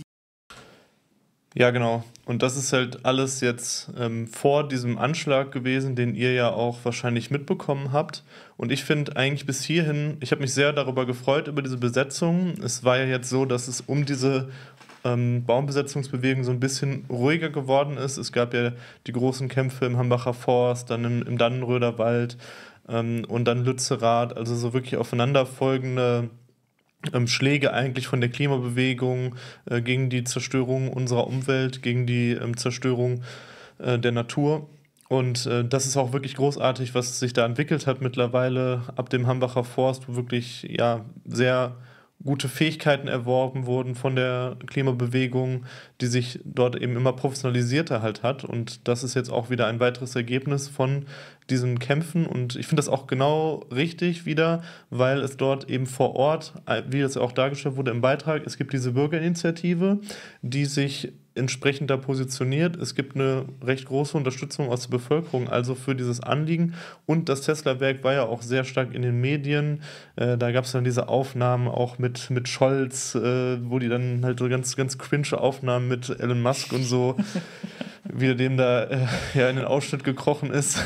Ja, genau. Und das ist halt alles jetzt vor diesem Anschlag gewesen, den ihr ja auch wahrscheinlich mitbekommen habt. Und ich finde eigentlich bis hierhin, ich habe mich sehr darüber gefreut, über diese Besetzung. Es war ja jetzt so, dass es um diese Baumbesetzungsbewegung so ein bisschen ruhiger geworden ist. Es gab ja die großen Kämpfe im Hambacher Forst, dann im Dannenröder Wald und dann Lützerath, also so wirklich aufeinanderfolgende Schläge eigentlich von der Klimabewegung gegen die Zerstörung unserer Umwelt, gegen die Zerstörung der Natur. Und das ist auch wirklich großartig, was sich da entwickelt hat mittlerweile ab dem Hambacher Forst, wo wirklich ja sehr gute Fähigkeiten erworben wurden von der Klimabewegung, die sich dort eben immer professionalisierter halt hat. Und das ist jetzt auch wieder ein weiteres Ergebnis von diesen Kämpfen. Und ich finde das auch genau richtig wieder, weil es dort eben vor Ort, wie das ja auch dargestellt wurde im Beitrag, es gibt diese Bürgerinitiative, die sich entsprechend da positioniert. Es gibt eine recht große Unterstützung aus der Bevölkerung, also für dieses Anliegen. Und das Tesla-Werk war ja auch sehr stark in den Medien. Da gab es dann diese Aufnahmen auch mit Scholz, wo die dann halt so ganz, ganz cringe Aufnahmen mit Elon Musk und so, wie er dem da ja in den Ausschnitt gekrochen ist.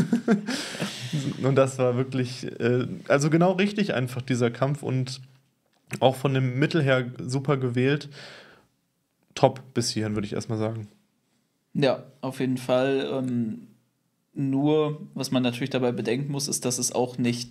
Und das war wirklich, also genau richtig einfach, dieser Kampf, und auch von dem Mittel her super gewählt. Top bis hierhin, würde ich erstmal sagen. Ja, auf jeden Fall. Nur, was man natürlich dabei bedenken muss, ist, dass es auch nicht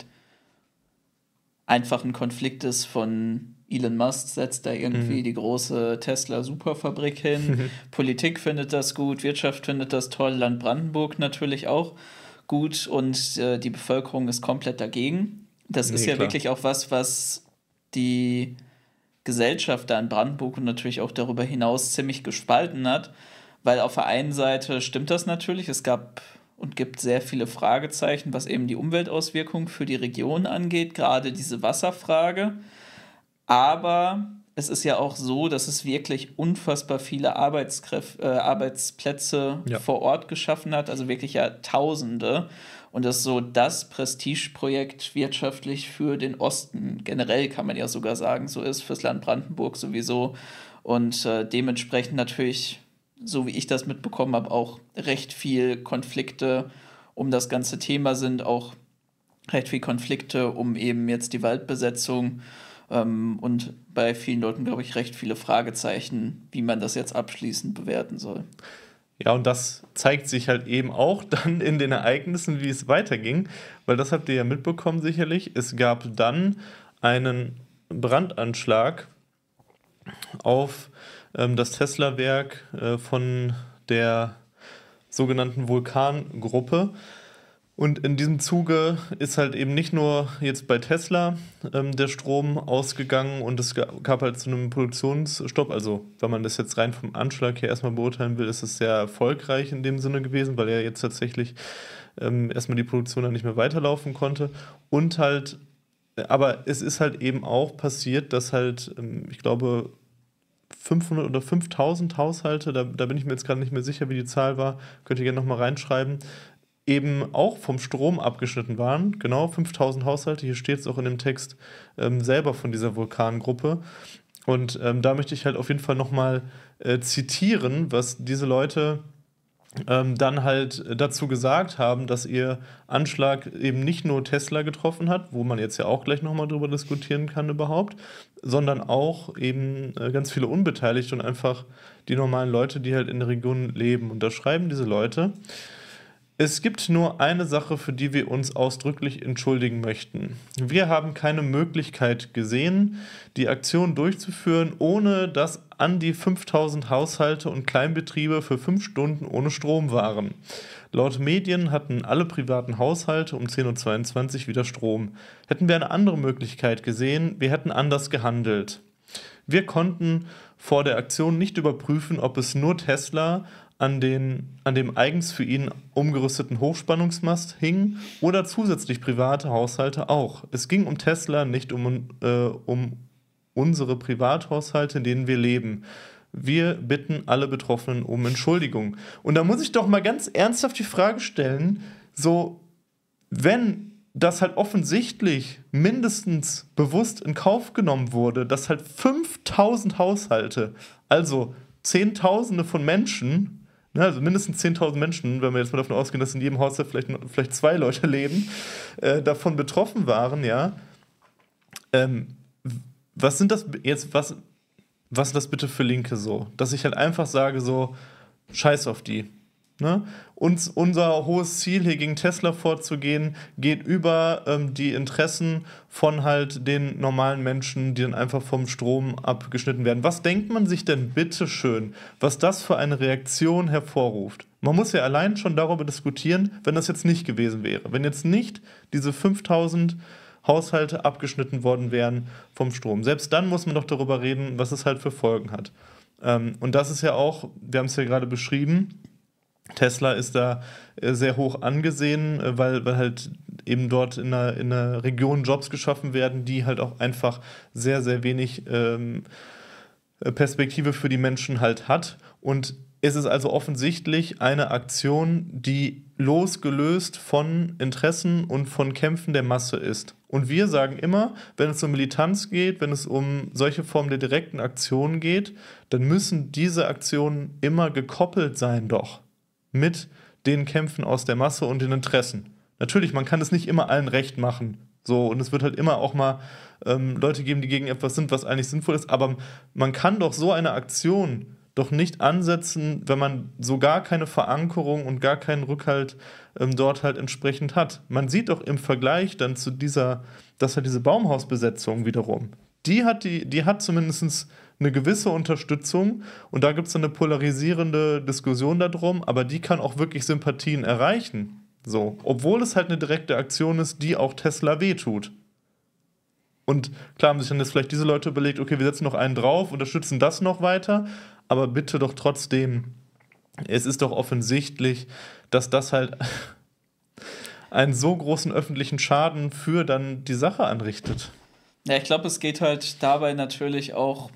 einfach ein Konflikt ist von Elon Musk, setzt da irgendwie die große Tesla-Superfabrik hin. Politik findet das gut, Wirtschaft findet das toll, Land Brandenburg natürlich auch gut, und die Bevölkerung ist komplett dagegen. Das ist ja klar. wirklich auch was die Gesellschaft da in Brandenburg und natürlich auch darüber hinaus ziemlich gespalten hat, weil auf der einen Seite stimmt das natürlich, es gab und gibt sehr viele Fragezeichen, was eben die Umweltauswirkungen für die Region angeht, gerade diese Wasserfrage, aber es ist ja auch so, dass es wirklich unfassbar viele Arbeitsplätze vor Ort geschaffen hat, also wirklich ja Tausende. Und das ist so das Prestigeprojekt wirtschaftlich für den Osten. Generell kann man ja sogar sagen, so ist fürs Land Brandenburg sowieso. Und dementsprechend natürlich, so wie ich das mitbekommen habe, auch recht viel Konflikte um das ganze Thema sind, auch recht viel Konflikte um eben jetzt die Waldbesetzung. Und bei vielen Leuten, glaube ich, recht viele Fragezeichen, wie man das jetzt abschließend bewerten soll. Ja, und das zeigt sich halt eben auch dann in den Ereignissen, wie es weiterging, weil das habt ihr ja mitbekommen sicherlich. Es gab dann einen Brandanschlag auf das Tesla-Werk von der sogenannten Vulkan-Gruppe. Und in diesem Zuge ist halt eben nicht nur jetzt bei Tesla der Strom ausgegangen und es gab halt zu einem Produktionsstopp. Also wenn man das jetzt rein vom Anschlag her erstmal beurteilen will, ist es sehr erfolgreich in dem Sinne gewesen, weil er jetzt tatsächlich erstmal die Produktion dann nicht mehr weiterlaufen konnte. Und halt, aber es ist halt eben auch passiert, dass halt, ich glaube, 500 oder 5000 Haushalte, da bin ich mir jetzt gerade nicht mehr sicher, wie die Zahl war, könnt ihr gerne nochmal reinschreiben, eben auch vom Strom abgeschnitten waren. Genau, 5000 Haushalte, hier steht es auch in dem Text selber von dieser Vulkangruppe. Und da möchte ich halt auf jeden Fall nochmal zitieren, was diese Leute dann halt dazu gesagt haben, dass ihr Anschlag eben nicht nur Tesla getroffen hat, wo man jetzt ja auch gleich nochmal drüber diskutieren kann überhaupt, sondern auch eben ganz viele Unbeteiligte und einfach die normalen Leute, die halt in der Region leben. Und da schreiben diese Leute: Es gibt nur eine Sache, für die wir uns ausdrücklich entschuldigen möchten. Wir haben keine Möglichkeit gesehen, die Aktion durchzuführen, ohne dass an die 5000 Haushalte und Kleinbetriebe für 5 Stunden ohne Strom waren. Laut Medien hatten alle privaten Haushalte um 10:22 Uhr wieder Strom. Hätten wir eine andere Möglichkeit gesehen, wir hätten anders gehandelt. Wir konnten vor der Aktion nicht überprüfen, ob es nur Tesla an dem eigens für ihn umgerüsteten Hochspannungsmast hing oder zusätzlich private Haushalte auch. Es ging um Tesla, nicht um unsere Privathaushalte, in denen wir leben. Wir bitten alle Betroffenen um Entschuldigung. Und da muss ich doch mal ganz ernsthaft die Frage stellen, so, wenn das halt offensichtlich mindestens bewusst in Kauf genommen wurde, dass halt 5000 Haushalte, also Zehntausende von Menschen, also mindestens 10.000 Menschen, wenn wir jetzt mal davon ausgehen, dass in jedem Haushalt vielleicht 2 Leute leben, davon betroffen waren, ja. Was sind das jetzt, was ist das bitte für Linke so? Dass ich halt einfach sage so, scheiß auf die. Ne? Unser hohes Ziel, hier gegen Tesla vorzugehen, geht über die Interessen von halt den normalen Menschen, die dann einfach vom Strom abgeschnitten werden. Was denkt man sich denn bitte schön, was das für eine Reaktion hervorruft? Man muss ja allein schon darüber diskutieren, wenn das jetzt nicht gewesen wäre. Wenn jetzt nicht diese 5000 Haushalte abgeschnitten worden wären vom Strom. Selbst dann muss man doch darüber reden, was es halt für Folgen hat. Und das ist ja auch, wir haben es ja gerade beschrieben, Tesla ist da sehr hoch angesehen, weil halt eben dort in einer Region Jobs geschaffen werden, die halt auch einfach sehr, sehr wenig Perspektive für die Menschen halt hat. Und es ist also offensichtlich eine Aktion, die losgelöst von Interessen und von Kämpfen der Masse ist. Und wir sagen immer, wenn es um Militanz geht, wenn es um solche Formen der direkten Aktionen geht, dann müssen diese Aktionen immer gekoppelt sein doch mit den Kämpfen aus der Masse und den Interessen. Natürlich, man kann es nicht immer allen recht machen. So, und es wird halt immer auch mal Leute geben, die gegen etwas sind, was eigentlich sinnvoll ist. Aber man kann doch so eine Aktion doch nicht ansetzen, wenn man so gar keine Verankerung und gar keinen Rückhalt dort halt entsprechend hat. Man sieht doch im Vergleich dann zu dass halt diese Baumhausbesetzung wiederum, die hat zumindest eine gewisse Unterstützung und da gibt es eine polarisierende Diskussion darum, aber die kann auch wirklich Sympathien erreichen. So, obwohl es halt eine direkte Aktion ist, die auch Tesla wehtut. Und klar haben sich dann jetzt vielleicht diese Leute überlegt, okay, wir setzen noch einen drauf, unterstützen das noch weiter, aber bitte doch trotzdem, es ist doch offensichtlich, dass das halt einen so großen öffentlichen Schaden für dann die Sache anrichtet. Ja, ich glaube, es geht halt dabei natürlich auch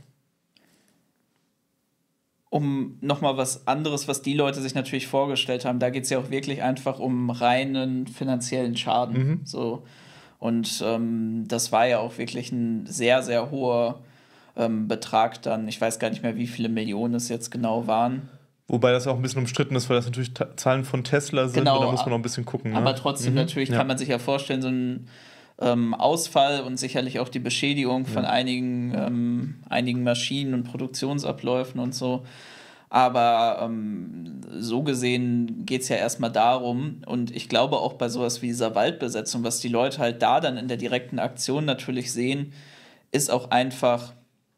um nochmal was anderes, was die Leute sich natürlich vorgestellt haben. Da geht es ja auch wirklich einfach um reinen finanziellen Schaden. So. Und das war ja auch wirklich ein sehr, sehr hoher Betrag dann. Ich weiß gar nicht mehr, wie viele Millionen es jetzt genau waren. Wobei das auch ein bisschen umstritten ist, weil das natürlich Zahlen von Tesla sind. Genau, und da muss man noch ein bisschen gucken. Aber ne? trotzdem natürlich kann man sich ja vorstellen, so ein Ausfall und sicherlich auch die Beschädigung von einigen Maschinen und Produktionsabläufen und so. Aber so gesehen geht es ja erstmal darum, und ich glaube auch bei sowas wie dieser Waldbesetzung, was die Leute halt da dann in der direkten Aktion natürlich sehen, ist auch einfach,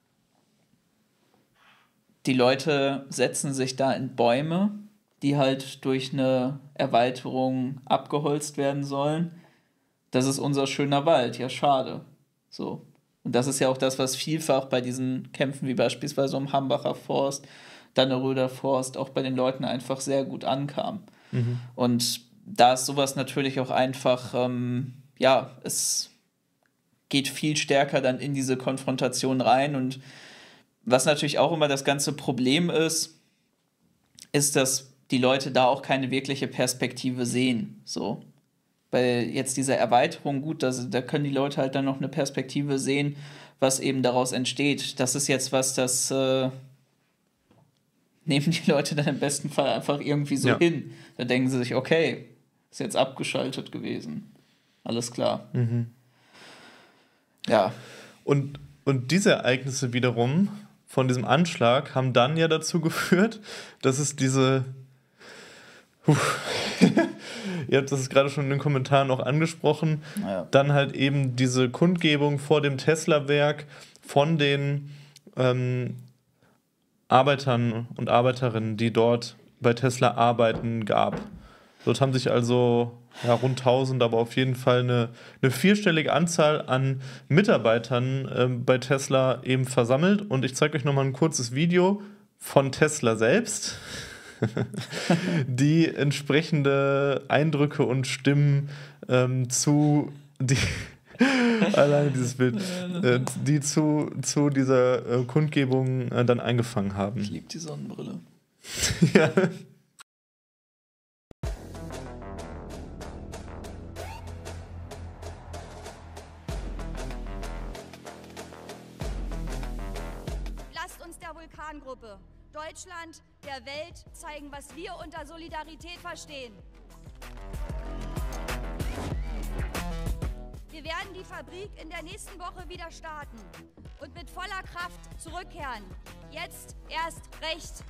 die Leute setzen sich da in Bäume, die halt durch eine Erweiterung abgeholzt werden sollen. Das ist unser schöner Wald, ja schade. So. Und das ist ja auch das, was vielfach bei diesen Kämpfen wie beispielsweise um Hambacher Forst, Danneröder Forst auch bei den Leuten einfach sehr gut ankam. Und da ist sowas natürlich auch einfach, es geht viel stärker dann in diese Konfrontation rein. Und was natürlich auch immer das ganze Problem ist, dass die Leute da auch keine wirkliche Perspektive sehen. So. Bei jetzt dieser Erweiterung, gut, da können die Leute halt dann noch eine Perspektive sehen, was eben daraus entsteht. Das ist jetzt was, das nehmen die Leute dann im besten Fall einfach irgendwie so hin. Da denken sie sich, okay, ist jetzt abgeschaltet gewesen. Alles klar. Ja. Und diese Ereignisse wiederum von diesem Anschlag haben dann ja dazu geführt, dass es diese ihr habt das gerade schon in den Kommentaren auch angesprochen, dann halt eben diese Kundgebung vor dem Tesla-Werk von den Arbeitern und Arbeiterinnen, die dort bei Tesla arbeiten, gab. Dort haben sich also rund 1000, aber auf jeden Fall eine vierstellige Anzahl an Mitarbeitern bei Tesla eben versammelt. Und ich zeige euch nochmal ein kurzes Video von Tesla selbst, die entsprechende Eindrücke und Stimmen zu Alleine dieses Bild, die zu dieser Kundgebung dann eingefangen haben. Ich liebe die Sonnenbrille. Ja. Lasst uns der Vulkangruppe, Deutschland, der Welt zeigen, was wir unter Solidarität verstehen. Wir werden die Fabrik in der nächsten Woche wieder starten und mit voller Kraft zurückkehren. Jetzt erst recht.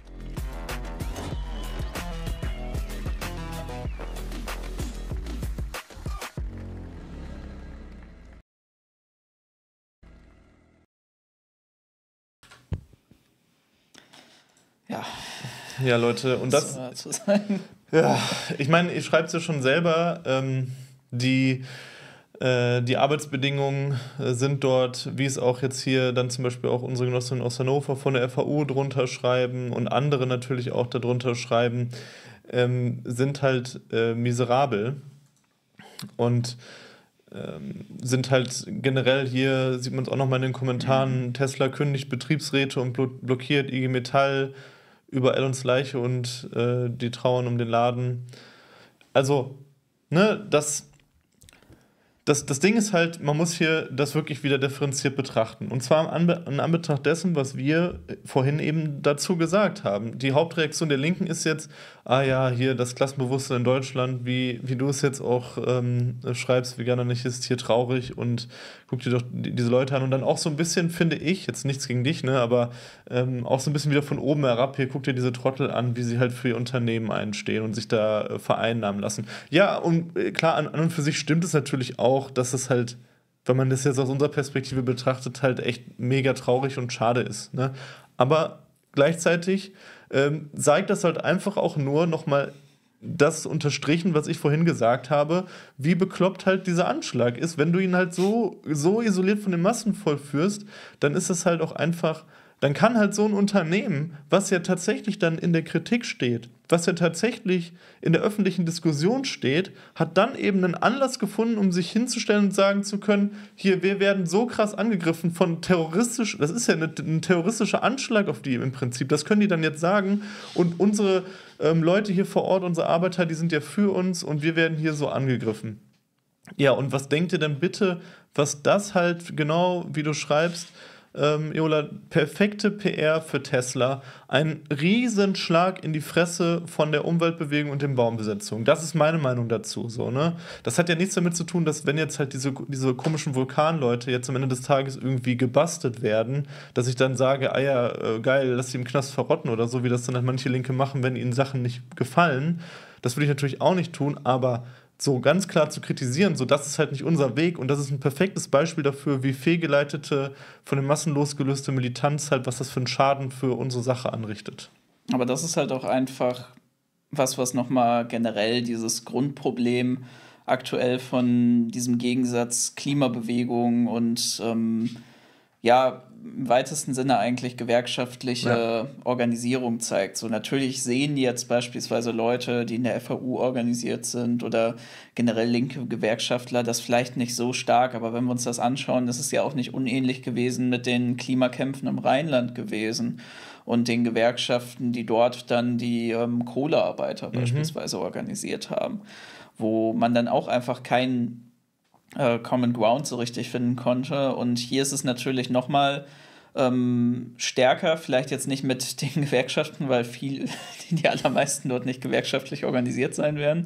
Ja, Leute, und das. Ja, ich meine, ihr schreibt es ja schon selber, die Arbeitsbedingungen sind dort, wie es auch jetzt hier dann zum Beispiel auch unsere Genossinnen aus Hannover von der FAU drunter schreiben und andere natürlich auch darunter schreiben, sind halt miserabel und sind halt generell hier, sieht man es auch nochmal in den Kommentaren, Tesla kündigt Betriebsräte und blockiert IG Metall, überall uns Leiche und die trauern um den Laden. Also, ne, das Ding ist halt, man muss hier das wirklich wieder differenziert betrachten. Und zwar in Anbetracht dessen, was wir vorhin eben dazu gesagt haben. Die Hauptreaktion der Linken ist jetzt, hier das Klassenbewusstsein in Deutschland, wie du es jetzt auch schreibst, Veganer nicht ist hier traurig und guck dir doch diese Leute an. Und dann auch so ein bisschen, finde ich, jetzt nichts gegen dich, ne, aber auch so ein bisschen wieder von oben herab, hier guck dir diese Trottel an, wie sie halt für ihr Unternehmen einstehen und sich da vereinnahmen lassen. Ja, und klar, an und für sich stimmt es natürlich auch, dass es halt, wenn man das jetzt aus unserer Perspektive betrachtet, halt echt mega traurig und schade ist. Ne? Aber gleichzeitig zeigt das halt einfach auch nur nochmal das unterstrichen, was ich vorhin gesagt habe, wie bekloppt halt dieser Anschlag ist. Wenn du ihn halt so isoliert von den Massen vollführst, dann ist es halt auch einfach, dann kann halt so ein Unternehmen, was ja tatsächlich dann in der Kritik steht, was ja tatsächlich in der öffentlichen Diskussion steht, hat dann eben einen Anlass gefunden, um sich hinzustellen und sagen zu können, hier, wir werden so krass angegriffen von terroristisch, das ist ja ein terroristischer Anschlag auf die im Prinzip, das können die dann jetzt sagen und unsere Leute hier vor Ort, unsere Arbeiter, die sind ja für uns und wir werden hier so angegriffen. Ja, und was denkt ihr denn bitte, was das halt genau, wie du schreibst, Eola, perfekte PR für Tesla, ein Riesenschlag in die Fresse von der Umweltbewegung und den Baumbesetzungen. Das ist meine Meinung dazu. So, ne? Das hat ja nichts damit zu tun, dass wenn jetzt halt diese komischen Vulkanleute jetzt am Ende des Tages irgendwie gebastelt werden, dass ich dann sage, geil, lass sie im Knast verrotten oder so, wie das dann halt manche Linke machen, wenn ihnen Sachen nicht gefallen. Das würde ich natürlich auch nicht tun, aber so ganz klar zu kritisieren, so das ist halt nicht unser Weg und das ist ein perfektes Beispiel dafür, wie fehlgeleitete, von den Massen losgelöste Militanz halt, was das für einen Schaden für unsere Sache anrichtet. Aber das ist halt auch einfach was nochmal generell dieses Grundproblem aktuell von diesem Gegensatz Klimabewegung und im weitesten Sinne eigentlich gewerkschaftliche Organisierung zeigt. So natürlich sehen jetzt beispielsweise Leute, die in der FAU organisiert sind oder generell linke Gewerkschaftler, das vielleicht nicht so stark, aber wenn wir uns das anschauen, das ist ja auch nicht unähnlich gewesen mit den Klimakämpfen im Rheinland gewesen und den Gewerkschaften, die dort dann die Kohlearbeiter beispielsweise organisiert haben, wo man dann auch einfach keinen Common Ground so richtig finden konnte. Und hier ist es natürlich nochmal stärker, vielleicht jetzt nicht mit den Gewerkschaften, weil die allermeisten dort nicht gewerkschaftlich organisiert sein werden,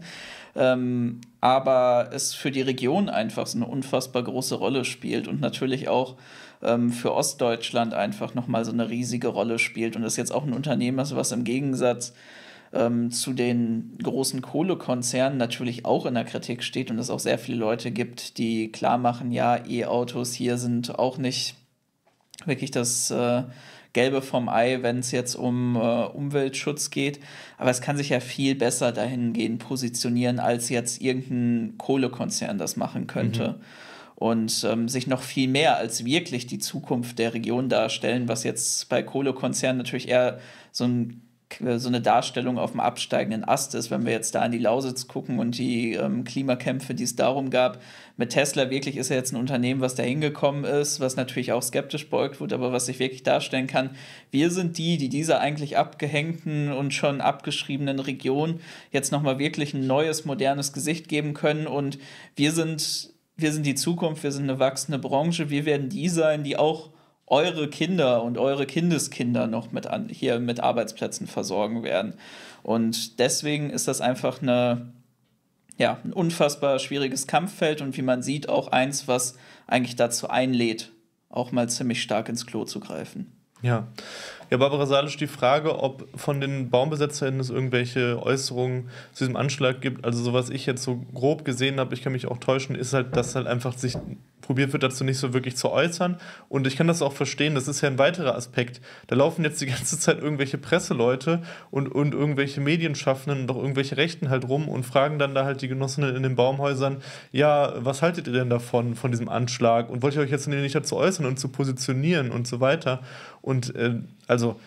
aber es für die Region einfach so eine unfassbar große Rolle spielt und natürlich auch für Ostdeutschland einfach nochmal so eine riesige Rolle spielt und das jetzt auch ein Unternehmen ist, was im Gegensatz zu den großen Kohlekonzernen natürlich auch in der Kritik steht und es auch sehr viele Leute gibt, die klar machen, ja, E-Autos hier sind auch nicht wirklich das Gelbe vom Ei, wenn es jetzt um Umweltschutz geht, aber es kann sich ja viel besser dahingehend positionieren, als jetzt irgendein Kohlekonzern das machen könnte. Und sich noch viel mehr als wirklich die Zukunft der Region darstellen, was jetzt bei Kohlekonzernen natürlich eher so ein so eine Darstellung auf dem absteigenden Ast ist, wenn wir jetzt da an die Lausitz gucken und die Klimakämpfe, die es darum gab. Mit Tesla wirklich ist ja jetzt ein Unternehmen, was da hingekommen ist, was natürlich auch skeptisch beäugt wird, aber was sich wirklich darstellen kann. Wir sind die dieser eigentlich abgehängten und schon abgeschriebenen Region jetzt nochmal wirklich ein neues, modernes Gesicht geben können und wir sind die Zukunft, wir sind eine wachsende Branche, wir werden die sein, die auch eure Kinder und eure Kindeskinder noch hier mit Arbeitsplätzen versorgen werden. Und deswegen ist das einfach ein unfassbar schwieriges Kampffeld und wie man sieht, auch eins, was eigentlich dazu einlädt, auch mal ziemlich stark ins Klo zu greifen. Ja, Barbara Salisch, die Frage, ob von den BaumbesetzerInnen es irgendwelche Äußerungen zu diesem Anschlag gibt, also so was ich jetzt so grob gesehen habe, ich kann mich auch täuschen, ist halt, dass halt einfach sich probiert wird, dazu nicht so wirklich zu äußern und ich kann das auch verstehen, das ist ja ein weiterer Aspekt, da laufen jetzt die ganze Zeit irgendwelche Presseleute und irgendwelche Medienschaffenden und auch irgendwelche Rechten halt rum und fragen dann da halt die Genossinnen in den Baumhäusern, ja, was haltet ihr denn davon, von diesem Anschlag und wollt ihr euch jetzt nicht dazu äußern und zu positionieren und so weiter und also,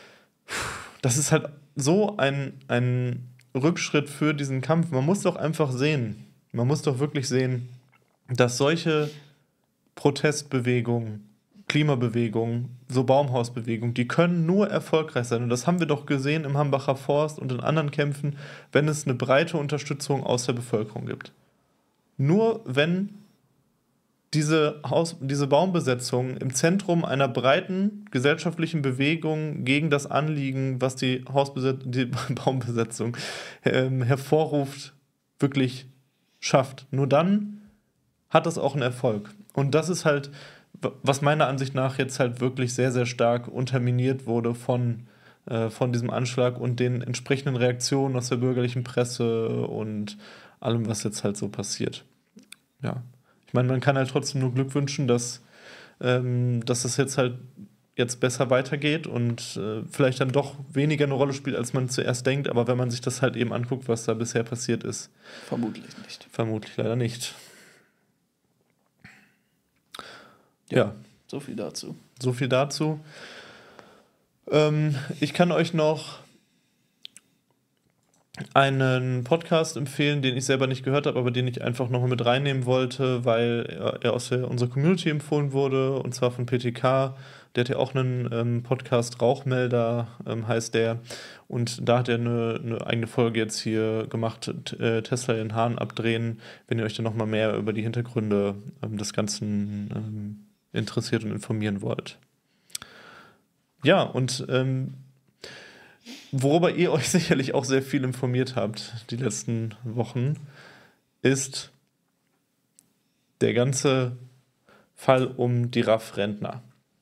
das ist halt so ein Rückschritt für diesen Kampf. Man muss doch einfach sehen, man muss doch wirklich sehen, dass solche Protestbewegungen, Klimabewegungen, so Baumhausbewegungen, die können nur erfolgreich sein. Und das haben wir doch gesehen im Hambacher Forst und in anderen Kämpfen, wenn es eine breite Unterstützung aus der Bevölkerung gibt. Nur wenn diese Baumbesetzung im Zentrum einer breiten gesellschaftlichen Bewegung gegen das Anliegen, was die Baumbesetzung hervorruft, wirklich schafft. Nur dann hat das auch einen Erfolg. Und das ist halt, was meiner Ansicht nach jetzt halt wirklich sehr, sehr stark unterminiert wurde von diesem Anschlag und den entsprechenden Reaktionen aus der bürgerlichen Presse und allem, was jetzt halt so passiert. Ja. Ich meine, man kann halt trotzdem nur Glück wünschen, dass das jetzt halt jetzt besser weitergeht und vielleicht dann doch weniger eine Rolle spielt, als man zuerst denkt. Aber wenn man sich das halt eben anguckt, was da bisher passiert ist. Vermutlich nicht. Vermutlich leider nicht. Ja. So viel dazu. Ich kann euch noch einen Podcast empfehlen, den ich selber nicht gehört habe, aber den ich einfach nochmal mit reinnehmen wollte, weil er aus unserer Community empfohlen wurde, und zwar von PTK. Der hat ja auch einen Podcast, Rauchmelder heißt der, und da hat er eine eigene Folge jetzt hier gemacht, Tesla den Hahn abdrehen, wenn ihr euch dann nochmal mehr über die Hintergründe des Ganzen interessiert und informieren wollt. Ja, und worüber ihr euch sicherlich auch sehr viel informiert habt die letzten Wochen, ist der ganze Fall um die RAF-Rentner.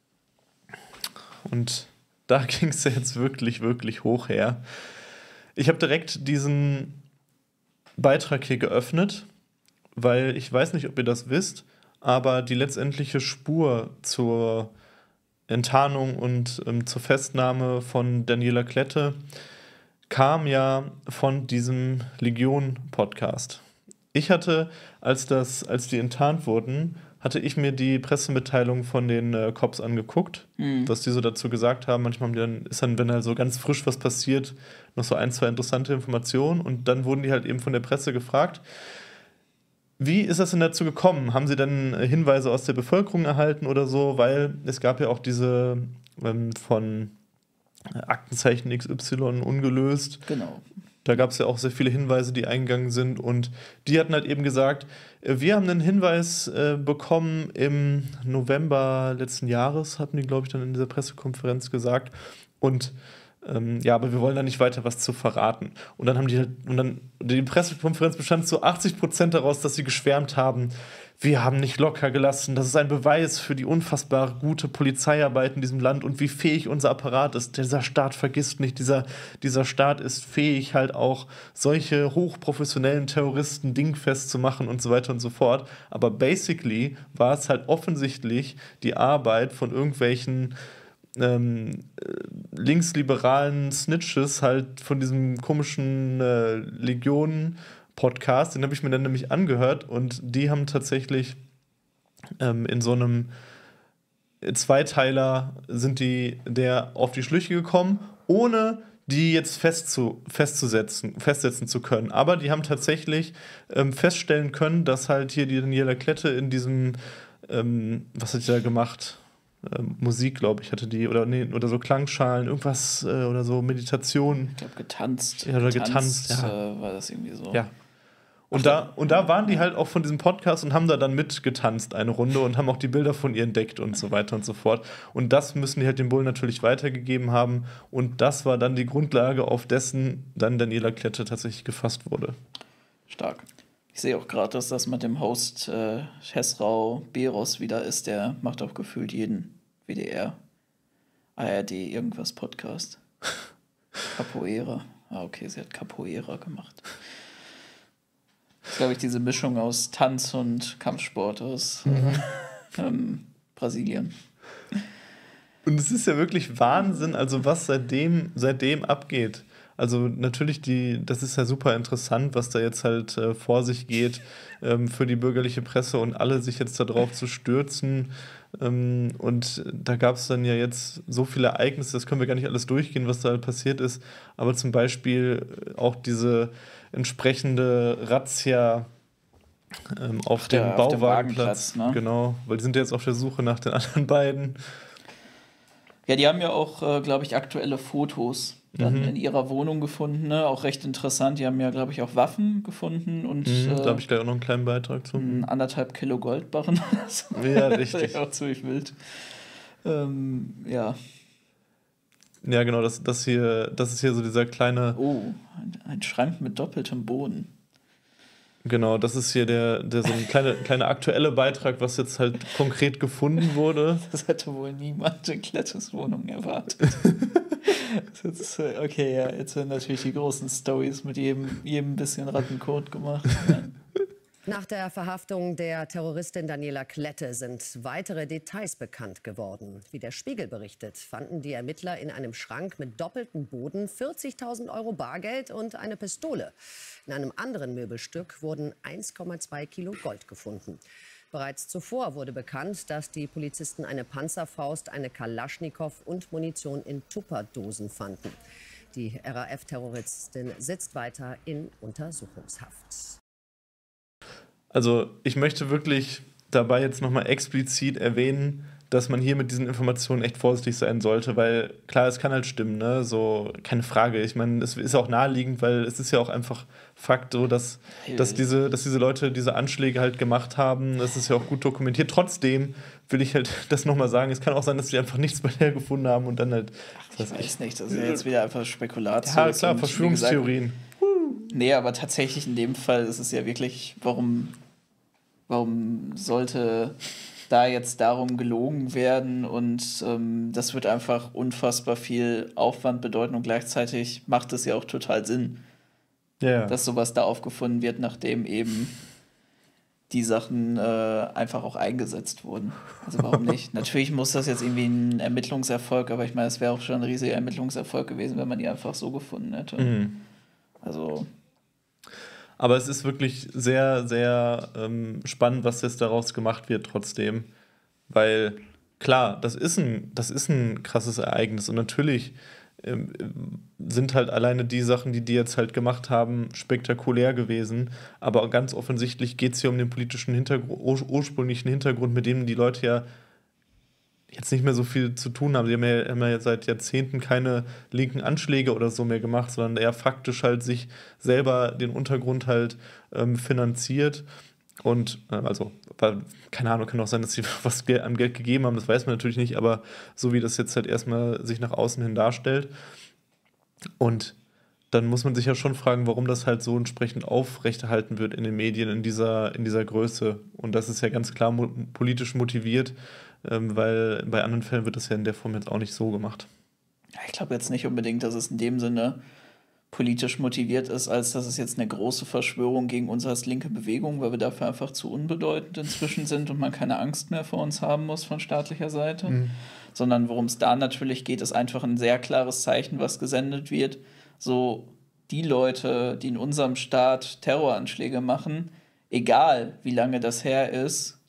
Und da ging es jetzt wirklich, wirklich hoch her. Ich habe direkt diesen Beitrag hier geöffnet, weil ich weiß nicht, ob ihr das wisst, aber die letztendliche Spur zur Enttarnung und zur Festnahme von Daniela Klette kam ja von diesem Legion-Podcast. Ich hatte, als die enttarnt wurden, hatte ich mir die Pressemitteilung von den Cops angeguckt, was die so dazu gesagt haben. Manchmal haben wenn halt so ganz frisch was passiert, noch so 1, 2 interessante Informationen und dann wurden die halt eben von der Presse gefragt. Wie ist das denn dazu gekommen? Haben Sie dann Hinweise aus der Bevölkerung erhalten oder so? Weil es gab ja auch diese von Aktenzeichen XY ungelöst. Genau. Da gab es ja auch sehr viele Hinweise, die eingegangen sind. Und die hatten halt eben gesagt, wir haben einen Hinweis bekommen im November letzten Jahres, hatten die, glaube ich, dann in dieser Pressekonferenz gesagt. Und aber wir wollen da nicht weiter was zu verraten. Und dann die Pressekonferenz bestand zu 80% daraus, dass sie geschwärmt haben, wir haben nicht locker gelassen. Das ist ein Beweis für die unfassbar gute Polizeiarbeit in diesem Land und wie fähig unser Apparat ist. Dieser Staat vergisst nicht, dieser Staat ist fähig, halt auch solche hochprofessionellen Terroristen dingfest zu machen und so weiter und so fort. Aber basically war es halt offensichtlich die Arbeit von irgendwelchen linksliberalen Snitches halt von diesem komischen Legion-Podcast, den habe ich mir dann nämlich angehört und die haben tatsächlich in so einem Zweiteiler sind der auf die Schliche gekommen, ohne die jetzt festsetzen zu können. Aber die haben tatsächlich feststellen können, dass halt hier die Daniela Klette in diesem, was hat die da gemacht? Musik, glaube ich, hatte die, oder so Klangschalen, irgendwas, oder so Meditation. Ich glaube, getanzt. Ja, oder getanzt, ja. War das irgendwie so. Ja. Und da waren die halt auch von diesem Podcast und haben da dann mitgetanzt eine Runde und haben auch die Bilder von ihr entdeckt und so weiter und so fort. Und das müssen die halt dem Bullen natürlich weitergegeben haben. Und das war dann die Grundlage, auf dessen dann Daniela Klette tatsächlich gefasst wurde. Stark. Ich sehe auch gerade, dass das mit dem Host Hesrau Beros wieder ist. Der macht auch gefühlt jeden WDR, ARD, irgendwas Podcast. Capoeira. Ah, okay, sie hat Capoeira gemacht. Das ist, glaube ich, diese Mischung aus Tanz und Kampfsport aus Brasilien. Und es ist ja wirklich Wahnsinn, also was seitdem abgeht. Also natürlich, das ist ja super interessant, was da jetzt halt vor sich geht für die bürgerliche Presse und alle sich jetzt darauf zu stürzen. Und da gab es dann ja jetzt so viele Ereignisse, das können wir gar nicht alles durchgehen, was da halt passiert ist. Aber zum Beispiel auch diese entsprechende Razzia auf dem Bauwagenplatz. Ne? Genau, weil die sind jetzt auf der Suche nach den anderen beiden. Ja, die haben ja auch, glaube ich, aktuelle Fotos dann in ihrer Wohnung gefunden, ne? Auch recht interessant. Die haben ja, glaube ich, auch Waffen gefunden und da habe ich gleich auch noch einen kleinen Beitrag zu. 1,5 Kilo Goldbarren. Ja, richtig. Das ist auch ziemlich wild. Ja. Ja, genau, das ist hier so dieser kleine... Oh, ein Schrank mit doppeltem Boden. Genau, das ist hier so ein kleiner aktuelle Beitrag, was jetzt halt konkret gefunden wurde. Das hätte wohl niemand in Klettes Wohnung erwartet. Okay, ja, jetzt werden natürlich die großen Storys mit jedem bisschen Rattenkot gemacht. Nach der Verhaftung der Terroristin Daniela Klette sind weitere Details bekannt geworden. Wie der Spiegel berichtet, fanden die Ermittler in einem Schrank mit doppeltem Boden 40.000 € Bargeld und eine Pistole. In einem anderen Möbelstück wurden 1,2 Kilo Gold gefunden. Bereits zuvor wurde bekannt, dass die Polizisten eine Panzerfaust, eine Kalaschnikow und Munition in Tupperdosen fanden. Die RAF-Terroristin sitzt weiter in Untersuchungshaft. Also ich möchte wirklich dabei jetzt nochmal explizit erwähnen, dass man hier mit diesen Informationen echt vorsichtig sein sollte, weil klar, es kann halt stimmen, ne? So, keine Frage. Ich meine, es ist auch naheliegend, weil es ist ja auch einfach Fakt so, dass diese Leute diese Anschläge halt gemacht haben. Das ist ja auch gut dokumentiert. Trotzdem will ich halt das nochmal sagen, es kann auch sein, dass sie einfach nichts bei der gefunden haben und dann halt... Ich weiß nicht, das ist ja jetzt wieder einfach Spekulation. Ja, klar, Verschwörungstheorien. Nee, aber tatsächlich in dem Fall ist es ja wirklich, warum sollte da jetzt darum gelogen werden und das wird einfach unfassbar viel Aufwand bedeuten und gleichzeitig macht es ja auch total Sinn, dass sowas da aufgefunden wird, nachdem eben die Sachen einfach auch eingesetzt wurden. Also warum nicht? Natürlich muss das jetzt irgendwie ein Ermittlungserfolg, aber ich meine, es wäre auch schon ein riesiger Ermittlungserfolg gewesen, wenn man die einfach so gefunden hätte. Also... Aber es ist wirklich sehr, sehr spannend, was jetzt daraus gemacht wird trotzdem. Weil, klar, das ist ein krasses Ereignis. Und natürlich sind halt alleine die Sachen, die jetzt halt gemacht haben, spektakulär gewesen. Aber ganz offensichtlich geht es hier um den politischen ursprünglichen Hintergrund, mit dem die Leute ja jetzt nicht mehr so viel zu tun haben. Sie haben ja seit Jahrzehnten keine linken Anschläge oder so mehr gemacht, sondern eher faktisch halt sich selber den Untergrund halt finanziert. Und keine Ahnung, kann auch sein, dass sie was an Geld gegeben haben, das weiß man natürlich nicht, aber so wie das jetzt halt erstmal sich nach außen hin darstellt. Und dann muss man sich ja schon fragen, warum das halt so entsprechend aufrechterhalten wird in den Medien in dieser Größe. Und das ist ja ganz klar politisch motiviert, weil bei anderen Fällen wird das ja in der Form jetzt auch nicht so gemacht. Ja, ich glaube jetzt nicht unbedingt, dass es in dem Sinne politisch motiviert ist, als dass es jetzt eine große Verschwörung gegen uns als linke Bewegung, weil wir dafür einfach zu unbedeutend inzwischen sind und man keine Angst mehr vor uns haben muss von staatlicher Seite. Sondern worum es da natürlich geht, ist einfach ein sehr klares Zeichen, was gesendet wird. So, die Leute, die in unserem Staat Terroranschläge machen, egal wie lange das her ist,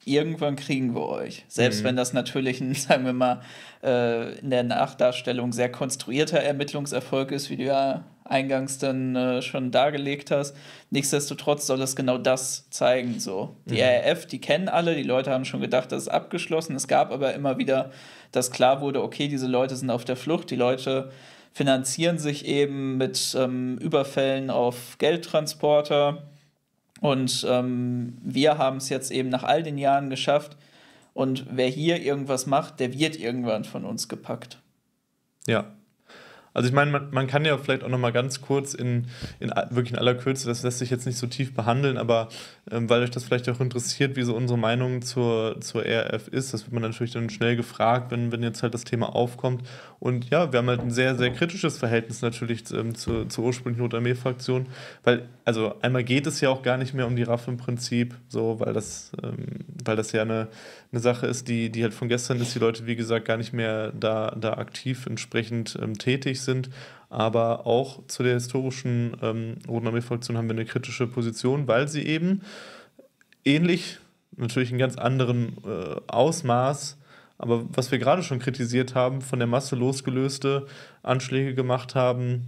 irgendwann kriegen wir euch. Selbst wenn das natürlich ein, sagen wir mal, in der Nachdarstellung sehr konstruierter Ermittlungserfolg ist, wie du ja eingangs dann schon dargelegt hast. Nichtsdestotrotz soll es genau das zeigen. So. Die RAF, die kennen alle, die Leute haben schon gedacht, das ist abgeschlossen. Es gab aber immer wieder, dass klar wurde, okay, diese Leute sind auf der Flucht, die Leute finanzieren sich eben mit Überfällen auf Geldtransporter. Und wir haben es jetzt eben nach all den Jahren geschafft. Und wer hier irgendwas macht, der wird irgendwann von uns gepackt. Ja. Also ich meine, man kann ja vielleicht auch noch mal ganz kurz wirklich in aller Kürze, das lässt sich jetzt nicht so tief behandeln, aber weil euch das vielleicht auch interessiert, wie so unsere Meinung zur RAF ist, das wird man natürlich dann schnell gefragt, wenn jetzt halt das Thema aufkommt. Und ja, wir haben halt ein sehr, sehr kritisches Verhältnis natürlich zur ursprünglichen Rote Armee-Fraktion, weil, also einmal geht es ja auch gar nicht mehr um die RAF im Prinzip, so, weil das ja eine Sache ist, die halt von gestern ist, die Leute, wie gesagt, gar nicht mehr da aktiv entsprechend tätig sind, aber auch zu der historischen Roten Armee-Fraktion haben wir eine kritische Position, weil sie eben ähnlich, natürlich in ganz anderen Ausmaß, aber was wir gerade schon kritisiert haben, von der Masse losgelöste Anschläge gemacht haben,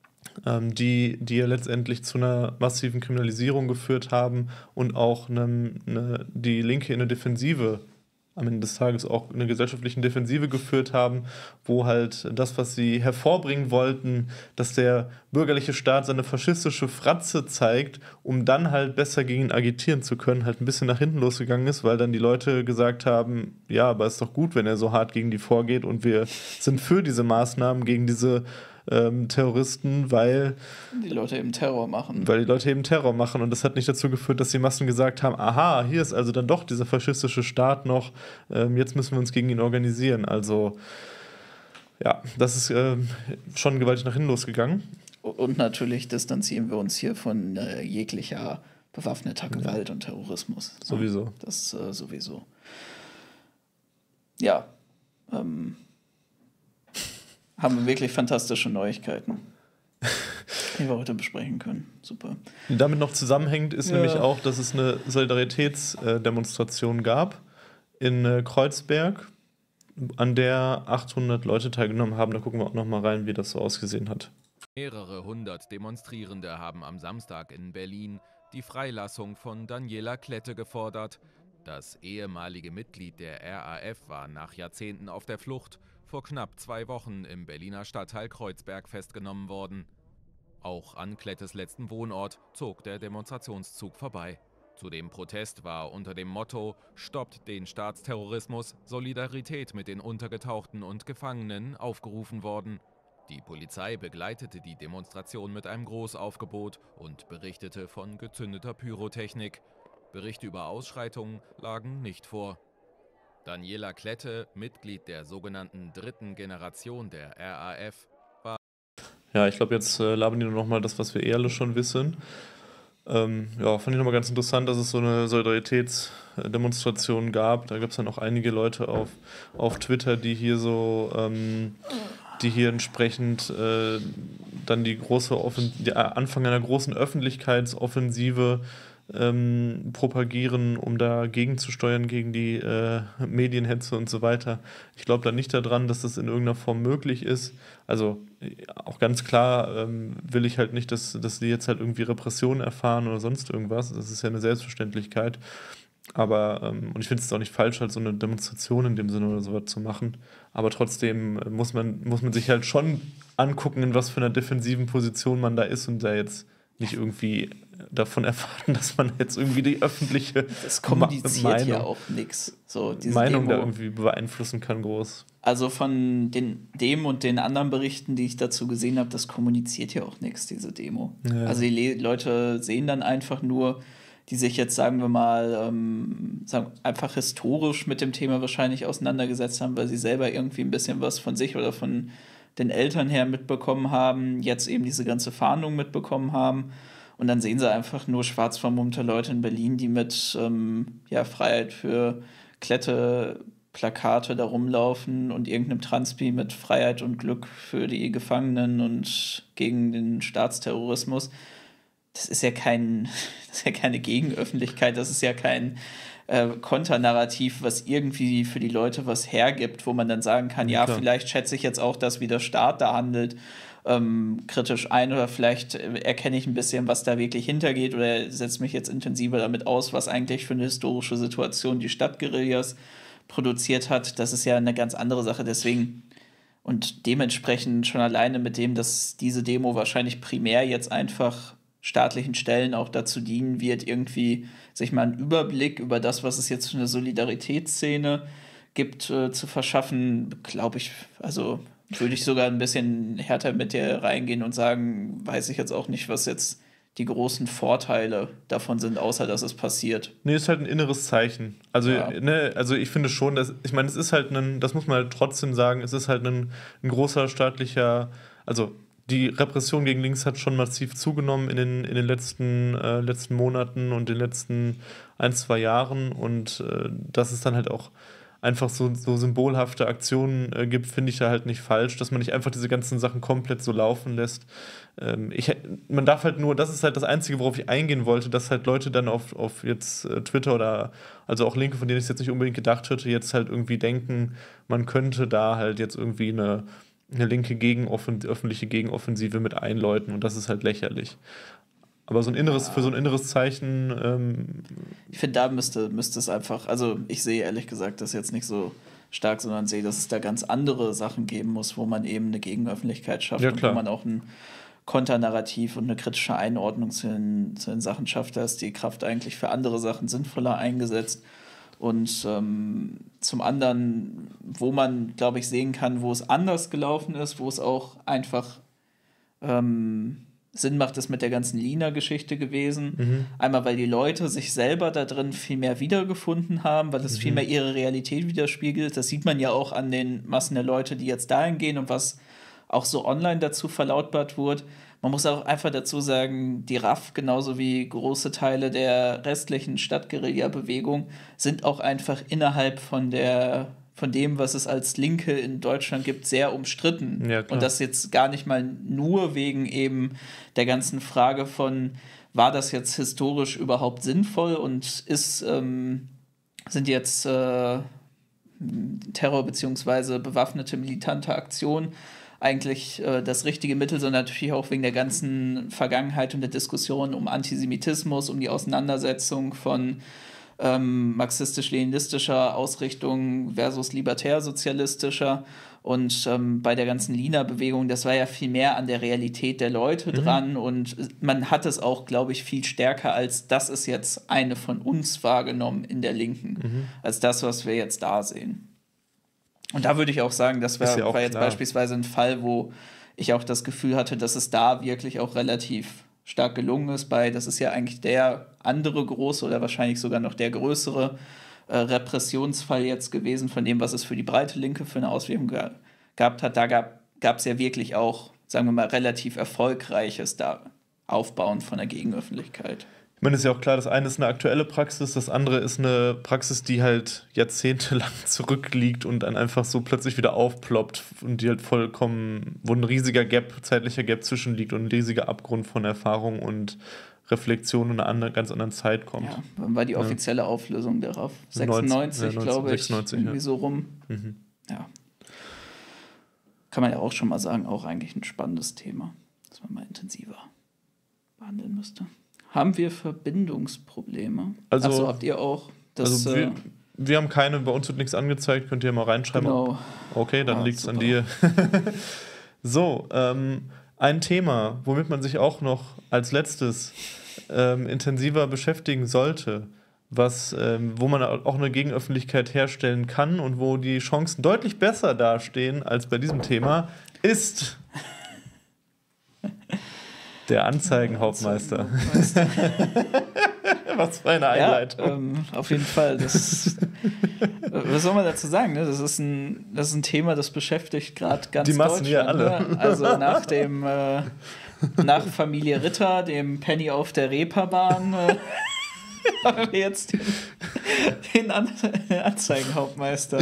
die ja letztendlich zu einer massiven Kriminalisierung geführt haben und auch die Linke in eine Defensive am Ende des Tages auch eine gesellschaftliche Defensive geführt haben, wo halt das, was sie hervorbringen wollten, dass der bürgerliche Staat seine faschistische Fratze zeigt, um dann halt besser gegen ihn agitieren zu können, halt ein bisschen nach hinten losgegangen ist, weil dann die Leute gesagt haben, ja, aber ist doch gut, wenn er so hart gegen die vorgeht und wir sind für diese Maßnahmen gegen diese Terroristen, weil die Leute eben Terror machen. Und das hat nicht dazu geführt, dass die Massen gesagt haben, aha, hier ist also dann doch dieser faschistische Staat noch, jetzt müssen wir uns gegen ihn organisieren. Also ja, das ist schon gewaltig nach hinten losgegangen. Und natürlich distanzieren wir uns hier von jeglicher bewaffneter Gewalt und Terrorismus. Sowieso. Das sowieso. Ja, haben wir wirklich fantastische Neuigkeiten, die wir heute besprechen können. Super. Damit noch zusammenhängend ist nämlich auch, dass es eine Solidaritätsdemonstration gab in Kreuzberg, an der 800 Leute teilgenommen haben. Da gucken wir auch noch mal rein, wie das so ausgesehen hat. Mehrere hundert Demonstrierende haben am Samstag in Berlin die Freilassung von Daniela Klette gefordert. Das ehemalige Mitglied der RAF war nach Jahrzehnten auf der Flucht vor knapp 2 Wochen im Berliner Stadtteil Kreuzberg festgenommen worden. Auch an Klettes letzten Wohnort zog der Demonstrationszug vorbei. Zu dem Protest war unter dem Motto »Stoppt den Staatsterrorismus« Solidarität mit den Untergetauchten und Gefangenen aufgerufen worden. Die Polizei begleitete die Demonstration mit einem Großaufgebot und berichtete von gezündeter Pyrotechnik. Berichte über Ausschreitungen lagen nicht vor. Daniela Klette, Mitglied der sogenannten dritten Generation der RAF, war... Ja, ich glaube, jetzt labern die nur noch mal das, was wir alle schon wissen. Fand ich nochmal ganz interessant, dass es so eine Solidaritätsdemonstration gab. Da gab es dann auch einige Leute auf Twitter, die hier so... die hier entsprechend dann Anfang einer großen Öffentlichkeitsoffensive propagieren, um da gegenzusteuern gegen die Medienhetze und so weiter. Ich glaube da nicht daran, dass das in irgendeiner Form möglich ist. Also auch ganz klar will ich halt nicht, dass die jetzt halt irgendwie Repressionen erfahren oder sonst irgendwas. Das ist ja eine Selbstverständlichkeit. Aber, und ich finde es auch nicht falsch, halt so eine Demonstration in dem Sinne oder sowas zu machen. Aber trotzdem muss man sich halt schon angucken, in was für einer defensiven Position man da ist und da jetzt nicht irgendwie davon erwarten, dass man jetzt irgendwie die öffentliche das kommuniziert ja auch nichts. So, diese Meinung Demo, da irgendwie beeinflussen kann groß. Also von dem und den anderen Berichten, die ich dazu gesehen habe, das kommuniziert ja auch nichts, diese Demo. Ja. Also die Leute sehen dann einfach nur, die sich jetzt, sagen wir mal, einfach historisch mit dem Thema wahrscheinlich auseinandergesetzt haben, weil sie selber irgendwie ein bisschen was von sich oder von den Eltern her mitbekommen haben, jetzt eben diese ganze Fahndung mitbekommen haben. Und dann sehen sie einfach nur schwarz vermummte Leute in Berlin, die mit Freiheit für Klette Plakate da rumlaufen und irgendeinem Transpi mit Freiheit und Glück für die Gefangenen und gegen den Staatsterrorismus. Das ist ja keine Gegenöffentlichkeit, das ist ja kein Konternarrativ, was irgendwie für die Leute was hergibt, wo man dann sagen kann, ja, vielleicht schätze ich jetzt auch, dass wie der Staat da handelt, kritisch ein oder vielleicht erkenne ich ein bisschen, was da wirklich hintergeht oder setze mich jetzt intensiver damit aus, was eigentlich für eine historische Situation die Stadtguerillas produziert hat. Das ist ja eine ganz andere Sache, deswegen und dementsprechend schon alleine mit dem, dass diese Demo wahrscheinlich primär jetzt einfach staatlichen Stellen auch dazu dienen wird, irgendwie sich mal einen Überblick über das, was es jetzt für eine Solidaritätsszene gibt, zu verschaffen, glaube ich, also würde ich sogar ein bisschen härter mit dir reingehen und sagen, weiß ich jetzt auch nicht, was jetzt die großen Vorteile davon sind, außer dass es passiert. Nee, ist halt ein inneres Zeichen. Also, also ich finde schon, ich meine, es ist halt das muss man halt trotzdem sagen, es ist halt ein großer staatlicher, also die Repression gegen links hat schon massiv zugenommen in den letzten Monaten und den letzten 1-2 Jahren und dass es dann halt auch einfach so symbolhafte Aktionen gibt, finde ich da halt nicht falsch, dass man nicht einfach diese ganzen Sachen komplett so laufen lässt. Man darf halt nur, das ist halt das Einzige, worauf ich eingehen wollte, dass halt Leute dann auf jetzt Twitter oder also auch Linke, von denen ich es jetzt nicht unbedingt gedacht hätte, jetzt halt irgendwie denken, man könnte da halt jetzt irgendwie eine linke öffentliche Gegenoffensive mit einläuten und das ist halt lächerlich. Aber für so ein inneres Zeichen. Ich finde, da müsste es einfach, also ich sehe ehrlich gesagt das jetzt nicht so stark, sondern sehe, dass es da ganz andere Sachen geben muss, wo man eben eine Gegenöffentlichkeit schafft und wo man auch ein Konternarrativ und eine kritische Einordnung zu den Sachen schafft. Da ist die Kraft eigentlich für andere Sachen sinnvoller eingesetzt. Und zum anderen, wo man, glaube ich, sehen kann, wo es anders gelaufen ist, wo es auch einfach Sinn macht, ist mit der ganzen Lina-Geschichte gewesen. Einmal, weil die Leute sich selber da drin viel mehr wiedergefunden haben, weil es viel mehr ihre Realität widerspiegelt. Das sieht man ja auch an den Massen der Leute, die jetzt dahin gehen und was auch so online dazu verlautbart wurde. Man muss auch einfach dazu sagen, die RAF, genauso wie große Teile der restlichen Stadtguerilla-Bewegung, sind auch einfach innerhalb von dem, was es als Linke in Deutschland gibt, sehr umstritten. Ja, und das jetzt gar nicht mal nur wegen eben der ganzen Frage von, war das jetzt historisch überhaupt sinnvoll und sind jetzt Terror- bzw. bewaffnete militante Aktionen eigentlich das richtige Mittel, sondern natürlich auch wegen der ganzen Vergangenheit und der Diskussion um Antisemitismus, um die Auseinandersetzung von marxistisch-leninistischer Ausrichtung versus libertär-sozialistischer. Und bei der ganzen Lina-Bewegung, das war ja viel mehr an der Realität der Leute dran. Und man hat es auch, glaube ich, viel stärker als das ist jetzt eine von uns wahrgenommen in der Linken, als das, was wir jetzt da sehen. Und da würde ich auch sagen, das war jetzt beispielsweise ein Fall, wo ich auch das Gefühl hatte, dass es da wirklich auch relativ stark gelungen ist. Das ist ja eigentlich der andere große oder wahrscheinlich sogar noch der größere Repressionsfall jetzt gewesen von dem, was es für die breite Linke für eine Auswirkung gehabt hat. Da gab es ja wirklich auch, sagen wir mal, relativ erfolgreiches Aufbauen von der Gegenöffentlichkeit. Ich meine, es ist ja auch klar, das eine ist eine aktuelle Praxis, das andere ist eine Praxis, die halt jahrzehntelang zurückliegt und dann einfach so plötzlich wieder aufploppt und die halt vollkommen, wo ein riesiger zeitlicher Gap zwischenliegt und ein riesiger Abgrund von Erfahrung und Reflexion in einer ganz anderen Zeit kommt. Ja, wann war die offizielle Auflösung der RAF? 96, glaube ich. 96, irgendwie so rum. Ja. Kann man ja auch schon mal sagen, auch eigentlich ein spannendes Thema, das man mal intensiver behandeln müsste. Haben wir Verbindungsprobleme? Also, achso, habt ihr auch? Wir haben keine, bei uns wird nichts angezeigt, könnt ihr mal reinschreiben. Genau. Okay, dann liegt es an dir. So, ein Thema, womit man sich auch noch als letztes intensiver beschäftigen sollte, wo man auch eine Gegenöffentlichkeit herstellen kann und wo die Chancen deutlich besser dastehen als bei diesem Thema, ist der Anzeigenhauptmeister. Was für eine Einleitung. Ja, auf jeden Fall. Was soll man dazu sagen? Ne? Das ist ein Thema, das beschäftigt gerade ganz die Massen hier alle. Ne? Also nach Familie Ritter, dem Penny auf der Reeperbahn, haben wir jetzt den Anzeigenhauptmeister.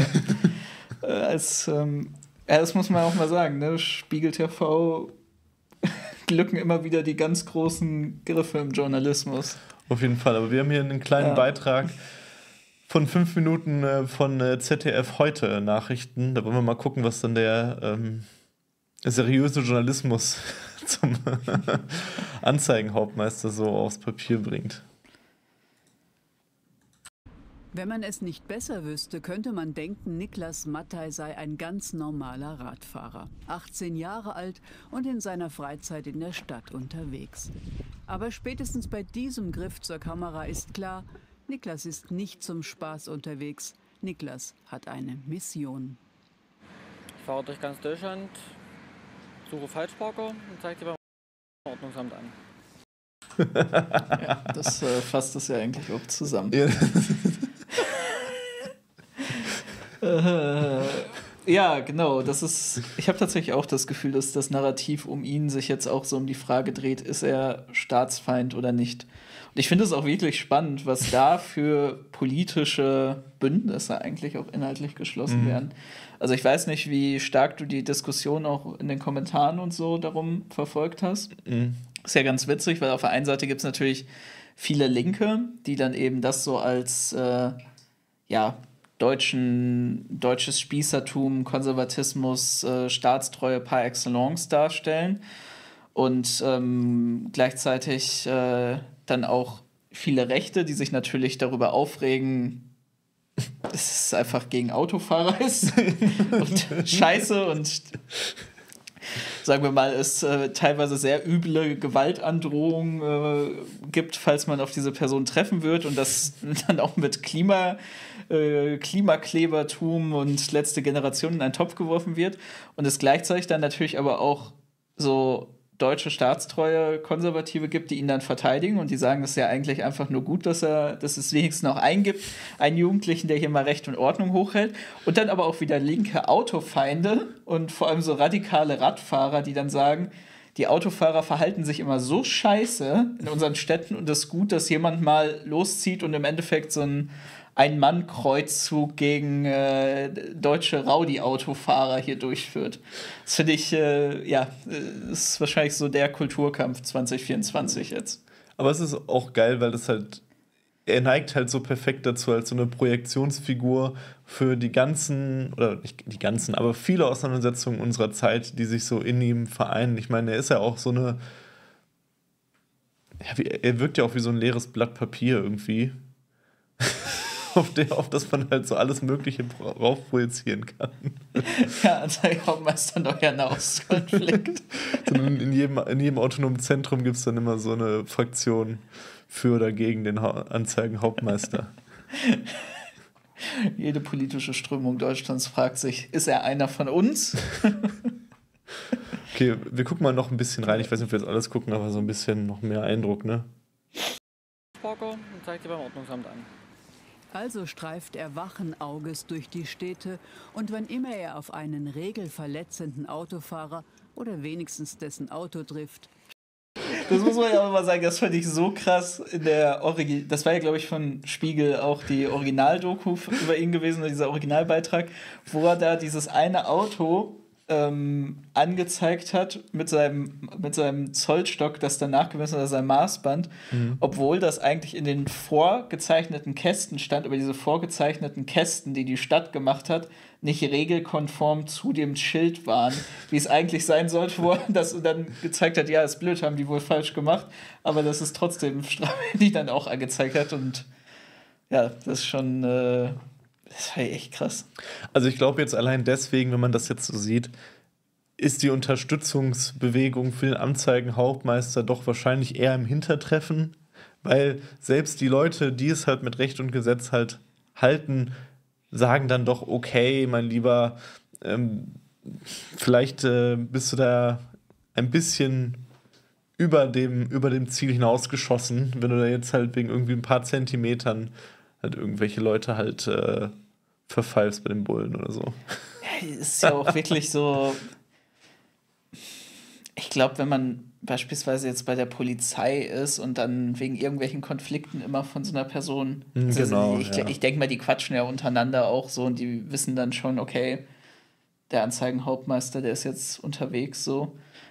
Das muss man auch mal sagen. Ne? Spiegel TV glücken immer wieder die ganz großen Griffe im Journalismus. Auf jeden Fall, aber wir haben hier einen kleinen Beitrag. von 5 Minuten von ZDF heute Nachrichten. Da wollen wir mal gucken, was dann der seriöse Journalismus zum Anzeigenhauptmeister so aufs Papier bringt. Wenn man es nicht besser wüsste, könnte man denken, Niklas Mattei sei ein ganz normaler Radfahrer. 18 Jahre alt und in seiner Freizeit in der Stadt unterwegs. Aber spätestens bei diesem Griff zur Kamera ist klar, Niklas ist nicht zum Spaß unterwegs. Niklas hat eine Mission. Ich fahre durch ganz Deutschland, suche Falschparker und zeige die beim Ordnungsamt an. Ja, das fasst es ja eigentlich auch zusammen. Ja, genau. Ich habe tatsächlich auch das Gefühl, dass das Narrativ um ihn sich jetzt auch so um die Frage dreht, ist er Staatsfeind oder nicht? Und ich finde es auch wirklich spannend, was da für politische Bündnisse eigentlich auch inhaltlich geschlossen werden. Also ich weiß nicht, wie stark du die Diskussion auch in den Kommentaren und so darum verfolgt hast. Ist ja ganz witzig, weil auf der einen Seite gibt es natürlich viele Linke, die dann eben das so als deutsches Spießertum, Konservatismus, Staatstreue par excellence darstellen. Und gleichzeitig dann auch viele Rechte, die sich natürlich darüber aufregen, dass es einfach gegen Autofahrer ist und scheiße und sagen wir mal, es teilweise sehr üble Gewaltandrohungen gibt, falls man auf diese Person treffen wird und das dann auch mit Klimaklebertum und letzte Generation in einen Topf geworfen wird und es gleichzeitig dann natürlich aber auch so deutsche staatstreue Konservative gibt, die ihn dann verteidigen und die sagen, das ist ja eigentlich einfach nur gut, dass es wenigstens noch einen gibt, einen Jugendlichen, der hier mal Recht und Ordnung hochhält und dann aber auch wieder linke Autofeinde und vor allem so radikale Radfahrer, die dann sagen, die Autofahrer verhalten sich immer so scheiße in unseren Städten und es ist gut, dass jemand mal loszieht und im Endeffekt so ein Mann-Kreuzzug gegen deutsche Rowdy-Autofahrer hier durchführt. Das finde ich, ist wahrscheinlich so der Kulturkampf 2024 jetzt. Aber es ist auch geil, weil er neigt halt so perfekt dazu, als so eine Projektionsfigur für die ganzen, oder nicht die ganzen, aber viele Auseinandersetzungen unserer Zeit, die sich so in ihm vereinen. Ich meine, er ist ja auch so eine, er wirkt ja auch wie so ein leeres Blatt Papier irgendwie. auf das man halt so alles Mögliche drauf projizieren kann. Ja, Anzeigenhauptmeister neuer Nahostkonflikt. In jedem autonomen Zentrum gibt es dann immer so eine Fraktion für oder gegen den Anzeigenhauptmeister. Jede politische Strömung Deutschlands fragt sich, ist er einer von uns? Okay, wir gucken mal noch ein bisschen rein. Ich weiß nicht, ob wir jetzt alles gucken, aber so ein bisschen noch mehr Eindruck, ne? Parker und zeigt die beim Ordnungsamt an. Also streift er wachen Auges durch die Städte und wann immer er auf einen regelverletzenden Autofahrer oder wenigstens dessen Auto trifft. Das muss man ja auch mal sagen, das fand ich so krass in der das war ja, glaube ich, von Spiegel auch die Originaldoku über ihn gewesen, dieser Originalbeitrag, wo er da dieses eine Auto angezeigt hat mit seinem Zollstock, das danach gemessen hat, sein Maßband, obwohl das eigentlich in den vorgezeichneten Kästen stand, aber diese vorgezeichneten Kästen, die Stadt gemacht hat, nicht regelkonform zu dem Schild waren, wie es eigentlich sein sollte, wo er das dann gezeigt hat, ja, ist blöd, haben die wohl falsch gemacht, aber das ist trotzdem Strafe, die dann auch angezeigt hat und ja, das ist schon das war echt krass. Also ich glaube jetzt allein deswegen, wenn man das jetzt so sieht, ist die Unterstützungsbewegung für den Anzeigenhauptmeister doch wahrscheinlich eher im Hintertreffen, weil selbst die Leute, die es halt mit Recht und Gesetz halt halten, sagen dann doch, okay, mein Lieber, vielleicht bist du da ein bisschen über dem Ziel hinausgeschossen, wenn du da jetzt halt wegen irgendwie ein paar Zentimetern halt irgendwelche Leute halt verpfeifst bei den Bullen oder so. Ja, ist ja auch wirklich so. Ich glaube, wenn man beispielsweise jetzt bei der Polizei ist und dann wegen irgendwelchen Konflikten immer von so einer Person. Genau, ich denke mal, die quatschen ja untereinander auch so und die wissen dann schon, okay, der Anzeigenhauptmeister, der ist jetzt unterwegs so.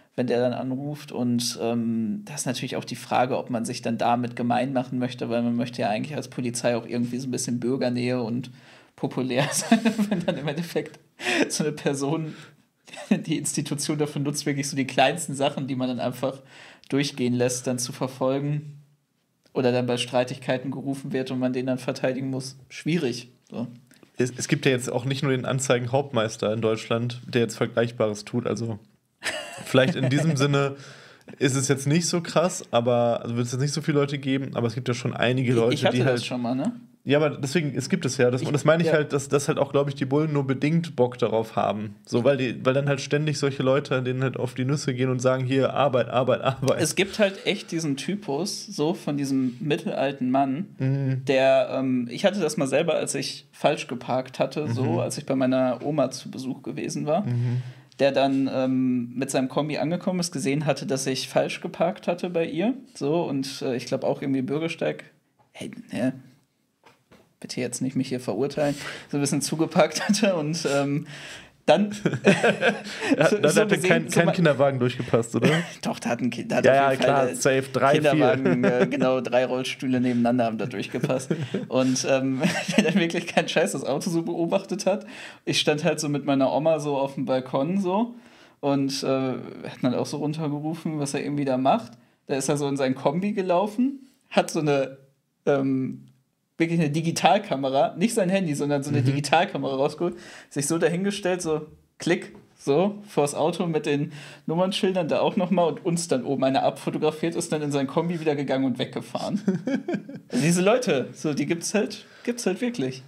wenn der dann anruft. Und da ist natürlich auch die Frage, ob man sich dann damit gemein machen möchte, weil man möchte ja eigentlich als Polizei auch irgendwie so ein bisschen Bürgernähe und populär sein, wenn dann im Endeffekt so eine Person die Institution dafür nutzt, wirklich so die kleinsten Sachen, die man dann einfach durchgehen lässt, dann zu verfolgen. Oder dann bei Streitigkeiten gerufen wird und man den dann verteidigen muss. Schwierig. So. Es gibt ja jetzt auch nicht nur den Anzeigenhauptmeister in Deutschland, der jetzt Vergleichbares tut. Also vielleicht in diesem Sinne ist es jetzt nicht so krass, aber also wird es jetzt nicht so viele Leute geben, aber es gibt ja schon einige Leute, ich hatte die das halt schon mal, ne? Ja, aber deswegen, es gibt es ja. Und das meine ich ja. halt, dass halt auch, glaube ich, die Bullen nur bedingt Bock darauf haben. So, weil dann halt ständig solche Leute denen halt auf die Nüsse gehen und sagen, hier, Arbeit, Arbeit, Arbeit. Es gibt halt echt diesen Typus, so von diesem mittelalten Mann, der, ich hatte das mal selber, als ich falsch geparkt hatte, so, als ich bei meiner Oma zu Besuch gewesen war, der dann mit seinem Kombi angekommen ist, gesehen hatte, dass ich falsch geparkt hatte bei ihr, so, und ich glaube auch irgendwie Bürgersteig, hey, ne, bitte jetzt nicht mich hier verurteilen, so ein bisschen zugepackt hatte und dann da hat kein Kinderwagen durchgepasst, oder? Doch, da hat ein Kind. Ja, klar, safe, 3, Kinderwagen, 4. Genau, 3 Rollstühle nebeneinander haben da durchgepasst. Und der dann wirklich keinen Scheiß das Auto so beobachtet hat. Ich stand halt so mit meiner Oma so auf dem Balkon so und hat dann auch so runtergerufen, was er irgendwie da macht. Da ist er so in sein Kombi gelaufen, hat so eine wirklich eine Digitalkamera, nicht sein Handy, sondern so eine Digitalkamera rausgeholt, sich so dahingestellt, so klick, so vors Auto mit den Nummernschildern da auch nochmal und uns dann oben eine abfotografiert, ist dann in sein Kombi wieder gegangen und weggefahren. Also diese Leute, so, die gibt's halt wirklich.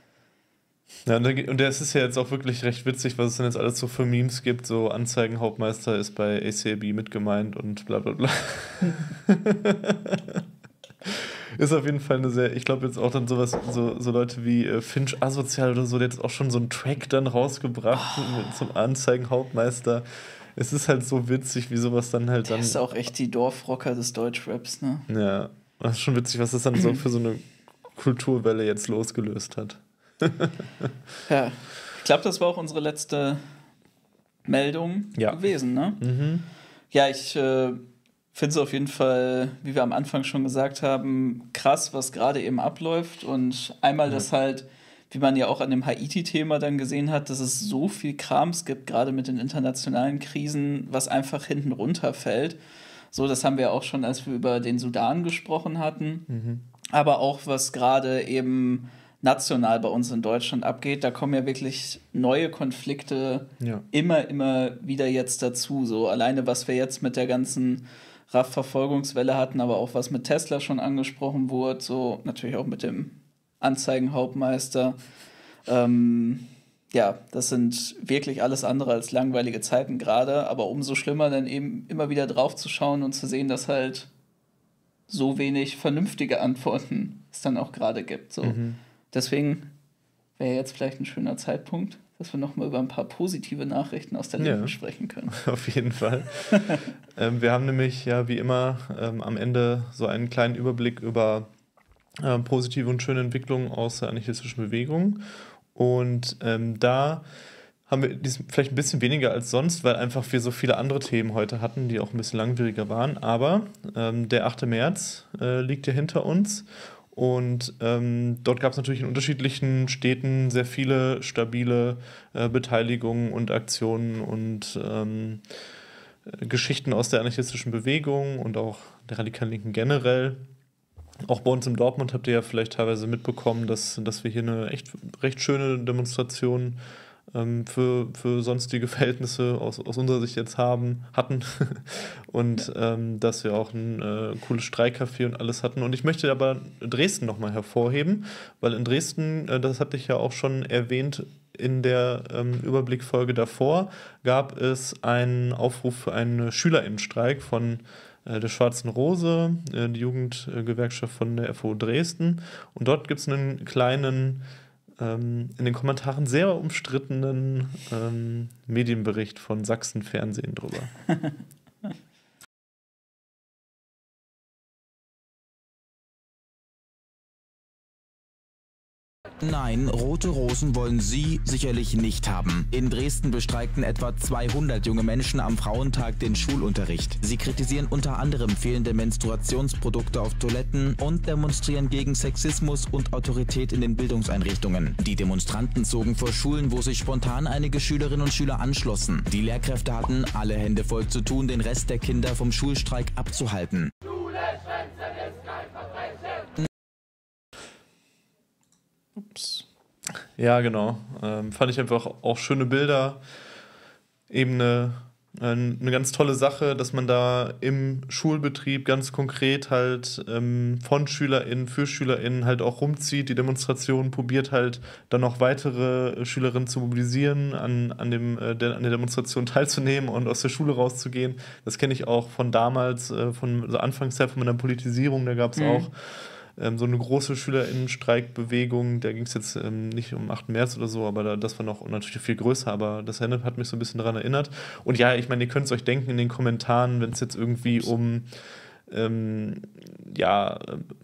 Ja, und das ist ja jetzt auch wirklich recht witzig, was es denn jetzt alles so für Memes gibt, so Anzeigenhauptmeister ist bei ACAB mit gemeint und bla bla bla. Ist auf jeden Fall eine sehr, ich glaube jetzt auch dann sowas, so Leute wie Finch Asozial oder so, der hat jetzt auch schon so einen Track dann rausgebracht zum Anzeigenhauptmeister. Es ist halt so witzig, wie sowas dann halt der ist auch echt die Dorfrocker des Deutschraps, ne? Ja, das ist schon witzig, was das dann so für so eine Kulturwelle jetzt losgelöst hat. Ja, ich glaube, das war auch unsere letzte Meldung gewesen, ne? Ja, ich finde es auf jeden Fall, wie wir am Anfang schon gesagt haben, krass, was gerade eben abläuft. Und einmal das halt, wie man ja auch an dem Haiti-Thema dann gesehen hat, dass es so viel Krams gibt, gerade mit den internationalen Krisen, was einfach hinten runterfällt. So, das haben wir auch schon, als wir über den Sudan gesprochen hatten. Aber auch, was gerade eben national bei uns in Deutschland abgeht, da kommen ja wirklich neue Konflikte immer wieder jetzt dazu. So alleine, was wir jetzt mit der ganzen RAF-Verfolgungswelle hatten, aber auch was mit Tesla schon angesprochen wurde, so natürlich auch mit dem Anzeigenhauptmeister. Ja, das sind wirklich alles andere als langweilige Zeiten gerade, aber umso schlimmer dann eben immer wieder drauf zu schauen und zu sehen, dass halt so wenig vernünftige Antworten es dann auch gerade gibt. So. Deswegen wäre jetzt vielleicht ein schöner Zeitpunkt, dass wir noch mal über ein paar positive Nachrichten aus der Linken sprechen können. Auf jeden Fall. Wir haben nämlich ja wie immer am Ende so einen kleinen Überblick über positive und schöne Entwicklungen aus der anarchistischen Bewegung. Und da haben wir vielleicht ein bisschen weniger als sonst, weil einfach wir so viele andere Themen heute hatten, die auch ein bisschen langwieriger waren. Aber der 8. März liegt ja hinter uns. Und dort gab es natürlich in unterschiedlichen Städten sehr viele stabile Beteiligungen und Aktionen und Geschichten aus der anarchistischen Bewegung und auch der radikalen Linken generell. Auch bei uns in Dortmund habt ihr ja vielleicht teilweise mitbekommen, dass wir hier eine echt recht schöne Demonstration für sonstige Verhältnisse aus unserer Sicht jetzt hatten und dass wir auch ein cooles Streikcafé und alles hatten. Und ich möchte aber Dresden nochmal hervorheben, weil in Dresden, das hatte ich ja auch schon erwähnt in der Überblickfolge davor, gab es einen Aufruf für einen SchülerInnenstreik von der Schwarzen Rose, die Jugendgewerkschaft von der FU Dresden. Und dort gibt es einen kleinen in den Kommentaren sehr umstrittenen Medienbericht von Sachsen Fernsehen drüber. Nein, rote Rosen wollen Sie sicherlich nicht haben. In Dresden bestreikten etwa 200 junge Menschen am Frauentag den Schulunterricht. Sie kritisieren unter anderem fehlende Menstruationsprodukte auf Toiletten und demonstrieren gegen Sexismus und Autorität in den Bildungseinrichtungen. Die Demonstranten zogen vor Schulen, wo sich spontan einige Schülerinnen und Schüler anschlossen. Die Lehrkräfte hatten alle Hände voll zu tun, den Rest der Kinder vom Schulstreik abzuhalten. Ups. Ja, genau. Fand ich einfach auch schöne Bilder. Eben eine ganz tolle Sache, dass man da im Schulbetrieb ganz konkret halt von SchülerInnen für SchülerInnen halt auch rumzieht, die Demonstration probiert halt dann noch weitere Schülerinnen zu mobilisieren, an der Demonstration teilzunehmen und aus der Schule rauszugehen. Das kenne ich auch von damals, von der Anfangszeit von meiner Politisierung, da gab es auch so eine große SchülerInnen-Streikbewegung, da ging es jetzt nicht um 8. März oder so, aber das war noch natürlich viel größer, aber das hat mich so ein bisschen daran erinnert. Und ja, ich meine, ihr könnt es euch denken in den Kommentaren, wenn es jetzt irgendwie um ja,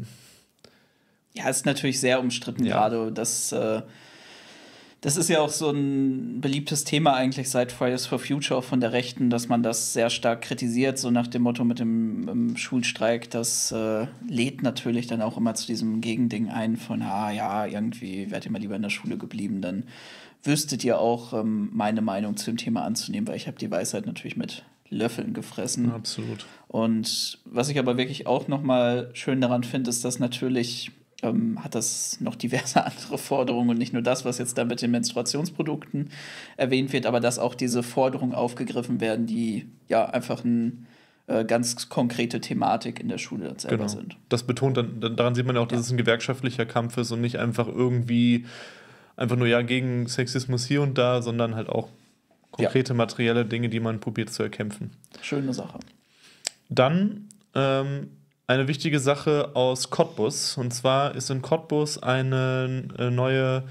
ist natürlich sehr umstritten gerade, das ist ja auch so ein beliebtes Thema eigentlich seit Fridays for Future, auch von der Rechten, dass man das sehr stark kritisiert, so nach dem Motto mit dem Schulstreik. Das lädt natürlich dann auch immer zu diesem Gegending ein von, irgendwie wärt ihr mal lieber in der Schule geblieben, dann wüsstet ihr auch meine Meinung zu dem Thema anzunehmen, weil ich habe die Weisheit natürlich mit Löffeln gefressen. Absolut. Und was ich aber wirklich auch nochmal schön daran finde, ist, dass natürlich hat das noch diverse andere Forderungen und nicht nur das, was jetzt da mit den Menstruationsprodukten erwähnt wird, aber dass auch diese Forderungen aufgegriffen werden, die ja einfach eine ganz konkrete Thematik in der Schule selber sind. Das betont daran sieht man ja auch, dass es ein gewerkschaftlicher Kampf ist und nicht einfach irgendwie einfach nur gegen Sexismus hier und da, sondern halt auch konkrete materielle Dinge, die man probiert zu erkämpfen. Schöne Sache. Dann eine wichtige Sache aus Cottbus. Und zwar ist in Cottbus eine neue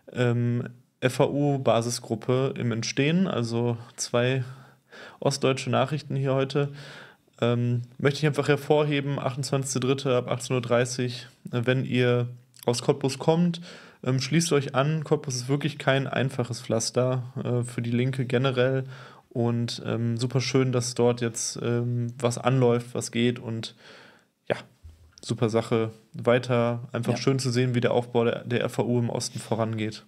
FAU-Basisgruppe im Entstehen, also 2 ostdeutsche Nachrichten hier heute. Möchte ich einfach hervorheben, 28.03. ab 18:30 Uhr, wenn ihr aus Cottbus kommt, schließt euch an. Cottbus ist wirklich kein einfaches Pflaster für die Linke generell. Und super schön, dass dort jetzt was anläuft, was geht und super Sache. Weiter einfach schön zu sehen, wie der Aufbau der FAU im Osten vorangeht.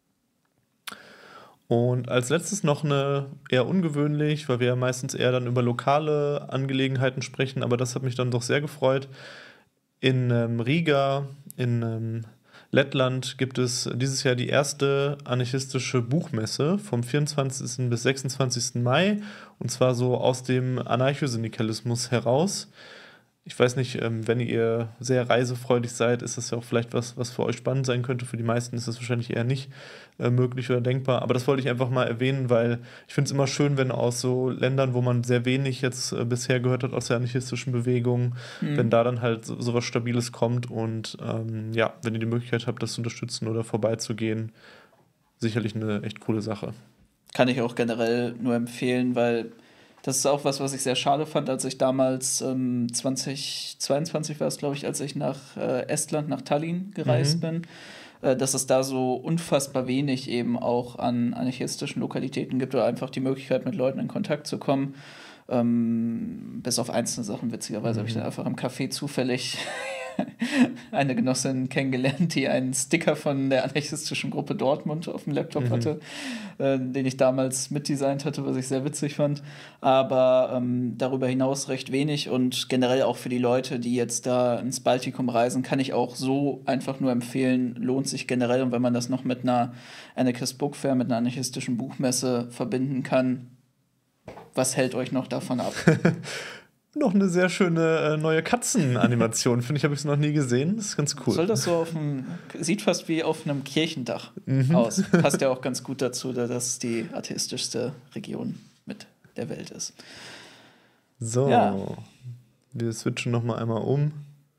Und als letztes noch eine eher ungewöhnlich, weil wir ja meistens eher dann über lokale Angelegenheiten sprechen, aber das hat mich dann doch sehr gefreut. In Riga, in Lettland, gibt es dieses Jahr die erste anarchistische Buchmesse vom 24. bis 26. Mai und zwar so aus dem Anarchosyndikalismus heraus. Ich weiß nicht, wenn ihr sehr reisefreudig seid, ist das ja auch vielleicht was für euch spannend sein könnte. Für die meisten ist das wahrscheinlich eher nicht möglich oder denkbar. Aber das wollte ich einfach mal erwähnen, weil ich finde es immer schön, wenn aus so Ländern, wo man sehr wenig jetzt bisher gehört hat aus der anarchistischen Bewegung, wenn da dann halt sowas Stabiles kommt. Und wenn ihr die Möglichkeit habt, das zu unterstützen oder vorbeizugehen, sicherlich eine echt coole Sache. Kann ich auch generell nur empfehlen, weil das ist auch was ich sehr schade fand, als ich damals 2022 war es, glaube ich, als ich nach Estland, nach Tallinn gereist bin, dass es da so unfassbar wenig eben auch an anarchistischen Lokalitäten gibt oder einfach die Möglichkeit, mit Leuten in Kontakt zu kommen. Bis auf einzelne Sachen, witzigerweise habe ich dann einfach im Café zufällig eine Genossin kennengelernt, die einen Sticker von der anarchistischen Gruppe Dortmund auf dem Laptop hatte, den ich damals mitdesignt hatte, was ich sehr witzig fand. Aber darüber hinaus recht wenig und generell auch für die Leute, die jetzt da ins Baltikum reisen, kann ich auch so einfach nur empfehlen, lohnt sich generell. Und wenn man das noch mit einer Anarchist Book Fair, mit einer anarchistischen Buchmesse verbinden kann, was hält euch noch davon ab? Noch eine sehr schöne neue Katzenanimation, finde ich, habe ich es noch nie gesehen. Das ist ganz cool. Soll das so sieht fast wie auf einem Kirchendach aus. Passt ja auch ganz gut dazu, dass das die atheistischste Region mit der Welt ist. So, wir switchen noch mal einmal um.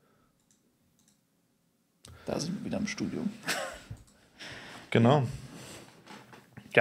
Da sind wir wieder im Studio. Genau. Ja.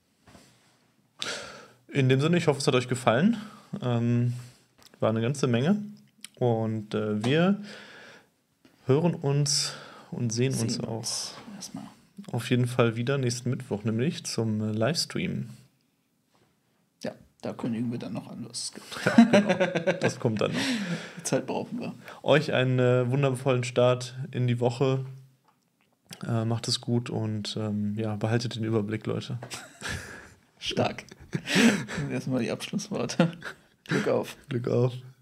In dem Sinne, ich hoffe, es hat euch gefallen. War eine ganze Menge. Und wir hören uns und sehen uns auch. Erstmal. auf jeden Fall wieder nächsten Mittwoch, nämlich zum Livestream. Ja, da kündigen wir dann noch an, was es gibt. Ja, genau. Das kommt dann noch. Die Zeit brauchen wir. Euch einen wundervollen Start in die Woche. Macht es gut und behaltet den Überblick, Leute. Stark. Erstmal die Abschlussworte. Glück auf. Glück auf.